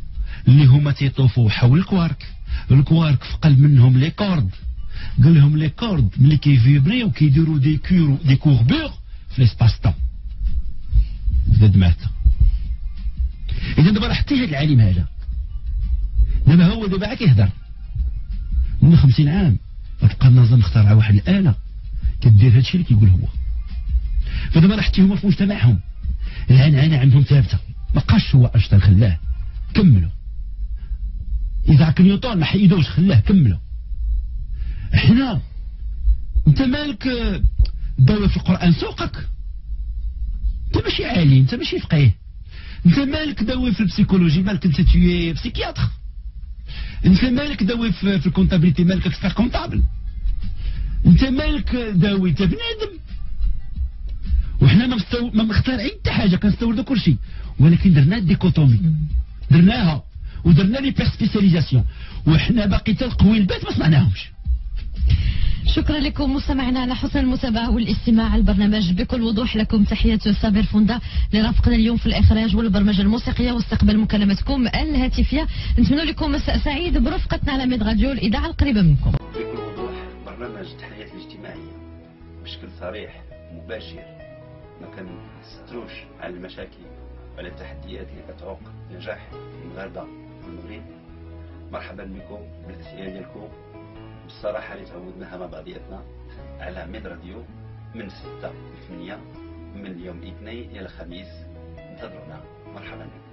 اللي هما تيطوفوا حول الكوارك. الكوارك في قلب منهم لي كورد، قال لهم لي كورد ملي كيفيبريو كيديروا دي كيرو دي كوربور في ليسباس طون زاد مات. اذا دابا راه حتى هذا العالم هذا دابا هو دابا عا كيهضر من خمسين عام غتبقى النظام مخترعه واحد الاله كدير هادشي اللي كيقول هو. فدابا راه حتى هما في مجتمعهم العنعنه عندهم ثابته، ما بقاش هو اشطر خلاه كملوا. اذا نيوتن ما حيدوش خلاه كملوا. حنا انت مالك ضوي في القران سوقك، انت ماشي عالم، انت ماشي فقيه. انت مالك داوي في البسيكولوجي، مالك انت تي بسيكياتر. انت مالك داوي في, في الكونتابيليتي، مالك اكسبير كونتابل. انت مالك داوي، انت بنادم. وحنا ما مستو... ما مختارعين حتى حاجه، كنستوردوا كل شيء، ولكن درنا ديكوتومي، درناها ودرنا لي بير سبيسياليزاسيون، وحنا باقي تلقوي البيت ما صنعناهمش. شكرا لكم مستمعينا على حسن المتابعة والاستماع البرنامج بكل وضوح. لكم تحيات صابر فوندا اللي رافقنا اليوم في الإخراج والبرمجة الموسيقية واستقبال مكالمتكم الهاتفية. نتمنى لكم مساء سعيد برفقتنا على ميد راديو الإذاعة القريبة منكم. بكل وضوح برنامج التحيات الاجتماعية بشكل صريح مباشر، ما كنستروش على المشاكل وعلى التحديات اللي كتعوق نجاح المغاربة والمغرب. مرحبا بكم بالأسئلة ديالكم بالصراحة اللي تعودناها مع بعضياتنا على ميد راديو من ستة ل ثمانية من يوم الاثنين إلى الخميس. انتظرونا. مرحبا بكم.